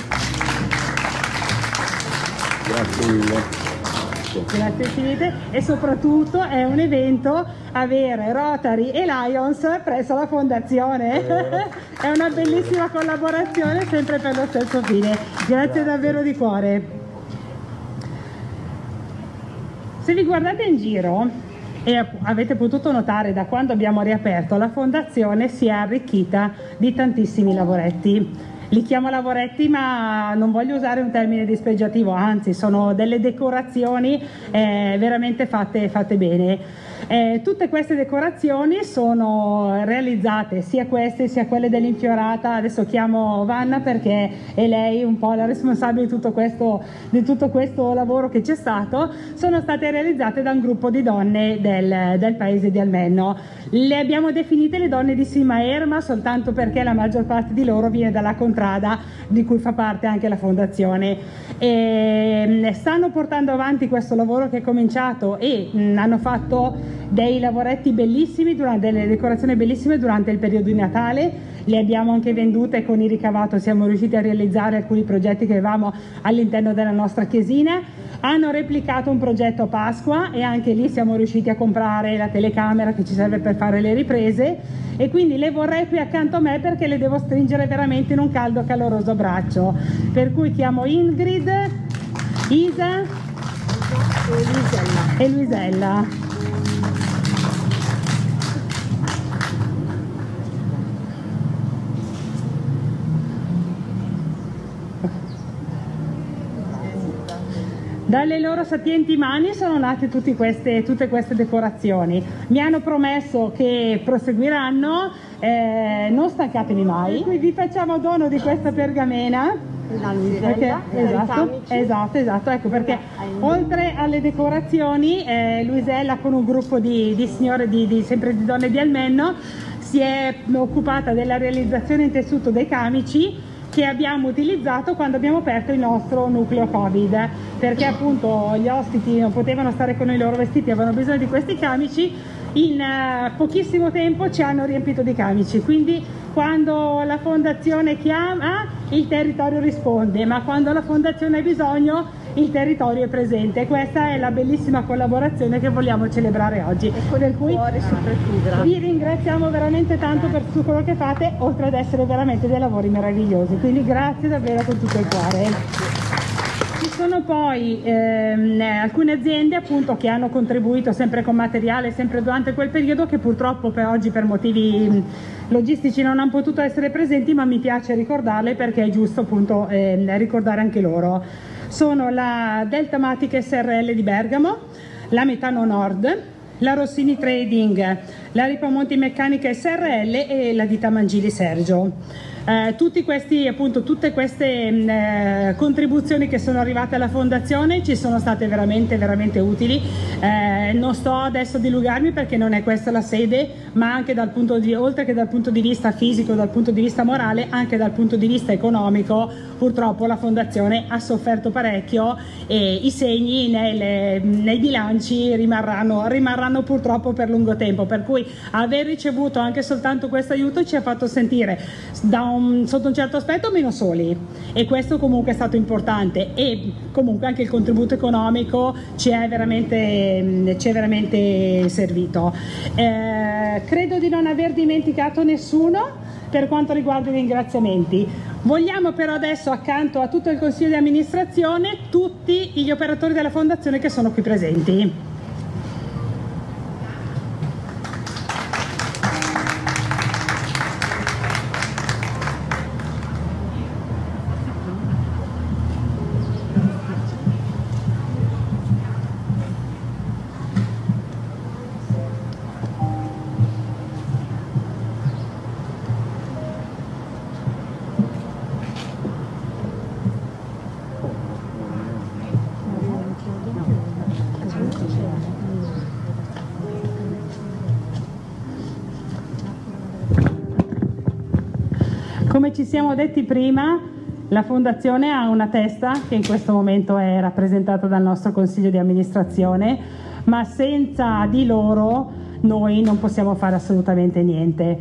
Grazie mille. Grazie infinite, e soprattutto è un evento avere Rotary e Lions presso la Fondazione. È una bellissima collaborazione, sempre per lo stesso fine. Grazie davvero di cuore. Se vi guardate in giro, e avete potuto notare da quando abbiamo riaperto, la Fondazione si è arricchita di tantissimi lavoretti. Li chiamo lavoretti, ma non voglio usare un termine dispregiativo, anzi sono delle decorazioni veramente fatte bene. Tutte queste decorazioni sono realizzate, sia queste sia quelle dell'Infiorata. Adesso chiamo Vanna perché è lei un po' la responsabile di tutto questo lavoro che c'è stato. Sono state realizzate da un gruppo di donne del paese di Almenno. Le abbiamo definite le donne di Simaer, ma soltanto perché la maggior parte di loro viene dalla contrada di cui fa parte anche la Fondazione. Stanno portando avanti questo lavoro che è cominciato, e hanno fatto dei lavoretti bellissimi, delle decorazioni bellissime durante il periodo di Natale. Le abbiamo anche vendute, e con il ricavato siamo riusciti a realizzare alcuni progetti che avevamo all'interno della nostra chiesina. Hanno replicato un progetto a Pasqua, e anche lì siamo riusciti a comprare la telecamera che ci serve per fare le riprese, e quindi le vorrei qui accanto a me perché le devo stringere veramente in un caldo e caloroso abbraccio. Per cui chiamo Ingrid, Isa e Luisella. Dalle loro sapienti mani sono nate tutte queste decorazioni. Mi hanno promesso che proseguiranno, non stancatevi mai. Qui vi facciamo dono di questa pergamena. Esatto, ecco perché oltre alle decorazioni Luisella con un gruppo di signore sempre di donne di Almenno si è occupata della realizzazione in tessuto dei camici che abbiamo utilizzato quando abbiamo aperto il nostro nucleo Covid, perché appunto gli ospiti non potevano stare con i loro vestiti, avevano bisogno di questi camici. In pochissimo tempo ci hanno riempito di camici, quindi quando la fondazione chiama il territorio risponde, ma quando la fondazione ha bisogno il territorio è presente. Questa è la bellissima collaborazione che vogliamo celebrare oggi, per cui vi ringraziamo veramente tanto per tutto quello che fate, oltre ad essere veramente dei lavori meravigliosi, quindi grazie davvero con tutto il cuore. Ci sono poi alcune aziende appunto che hanno contribuito sempre con materiale, sempre durante quel periodo, che purtroppo per oggi per motivi logistici non hanno potuto essere presenti, ma mi piace ricordarle perché è giusto appunto ricordare anche loro. Sono la Deltamatic SRL di Bergamo, la Metano Nord, la Rossini Trading, la Ripamonti Meccanica SRL e la ditta Mangili Sergio. Tutte queste contribuzioni che sono arrivate alla fondazione ci sono state veramente utili. Non sto adesso a dilungarmi perché non è questa la sede, ma anche oltre che dal punto di vista fisico, dal punto di vista morale, anche dal punto di vista economico purtroppo la fondazione ha sofferto parecchio e i segni nei bilanci rimarranno purtroppo per lungo tempo, per cui aver ricevuto anche soltanto questo aiuto ci ha fatto sentire sotto un certo aspetto meno soli, e questo comunque è stato importante, e comunque anche il contributo economico ci è veramente servito. Credo di non aver dimenticato nessuno per quanto riguarda i ringraziamenti. Vogliamo però adesso, accanto a tutto il consiglio di amministrazione, tutti gli operatori della fondazione che sono qui presenti. Come ci siamo detti prima, la Fondazione ha una testa che in questo momento è rappresentata dal nostro Consiglio di amministrazione, ma senza di loro noi non possiamo fare assolutamente niente.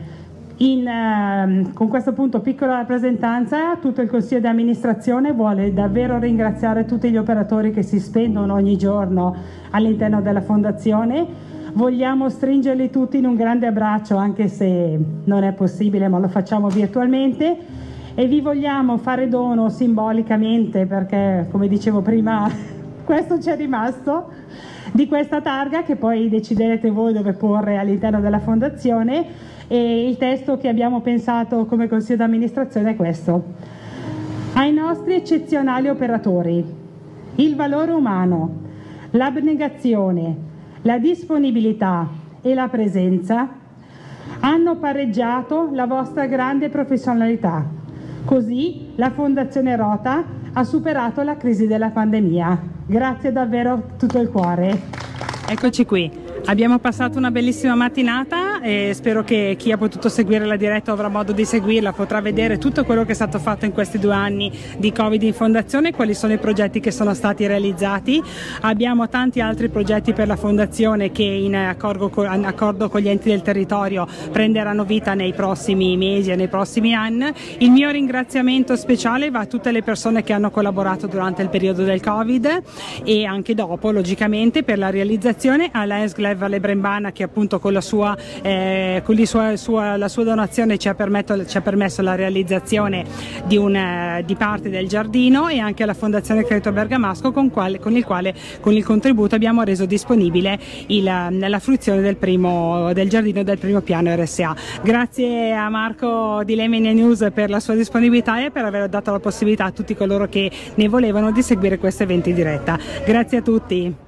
Con questo appunto piccola rappresentanza, tutto il Consiglio di amministrazione vuole davvero ringraziare tutti gli operatori che si spendono ogni giorno all'interno della Fondazione. Vogliamo stringerli tutti in un grande abbraccio, anche se non è possibile, ma lo facciamo virtualmente, e vi vogliamo fare dono simbolicamente, perché come dicevo prima questo ci è rimasto, di questa targa che poi deciderete voi dove porre all'interno della fondazione, e il testo che abbiamo pensato come consiglio d'amministrazione è questo: ai nostri eccezionali operatori, il valore umano, l'abnegazione, la disponibilità e la presenza hanno pareggiato la vostra grande professionalità. Così la Fondazione Rota ha superato la crisi della pandemia. Grazie davvero tutto il cuore. Eccoci qui. Abbiamo passato una bellissima mattinata e spero che chi ha potuto seguire la diretta avrà modo di seguirla, potrà vedere tutto quello che è stato fatto in questi 2 anni di Covid in Fondazione, quali sono i progetti che sono stati realizzati. Abbiamo tanti altri progetti per la Fondazione che in accordo con gli enti del territorio prenderanno vita nei prossimi mesi e nei prossimi anni. Il mio ringraziamento speciale va a tutte le persone che hanno collaborato durante il periodo del Covid e anche dopo, logicamente, per la realizzazione, alla Valle Brembana, che appunto con la sua con la sua donazione ci ha permesso la realizzazione di parte del giardino, e anche alla Fondazione Credito Bergamasco con il contributo abbiamo reso disponibile la fruizione del giardino del primo piano RSA. Grazie a Marco di Lemenia News per la sua disponibilità e per aver dato la possibilità a tutti coloro che ne volevano di seguire questo evento in diretta. Grazie a tutti.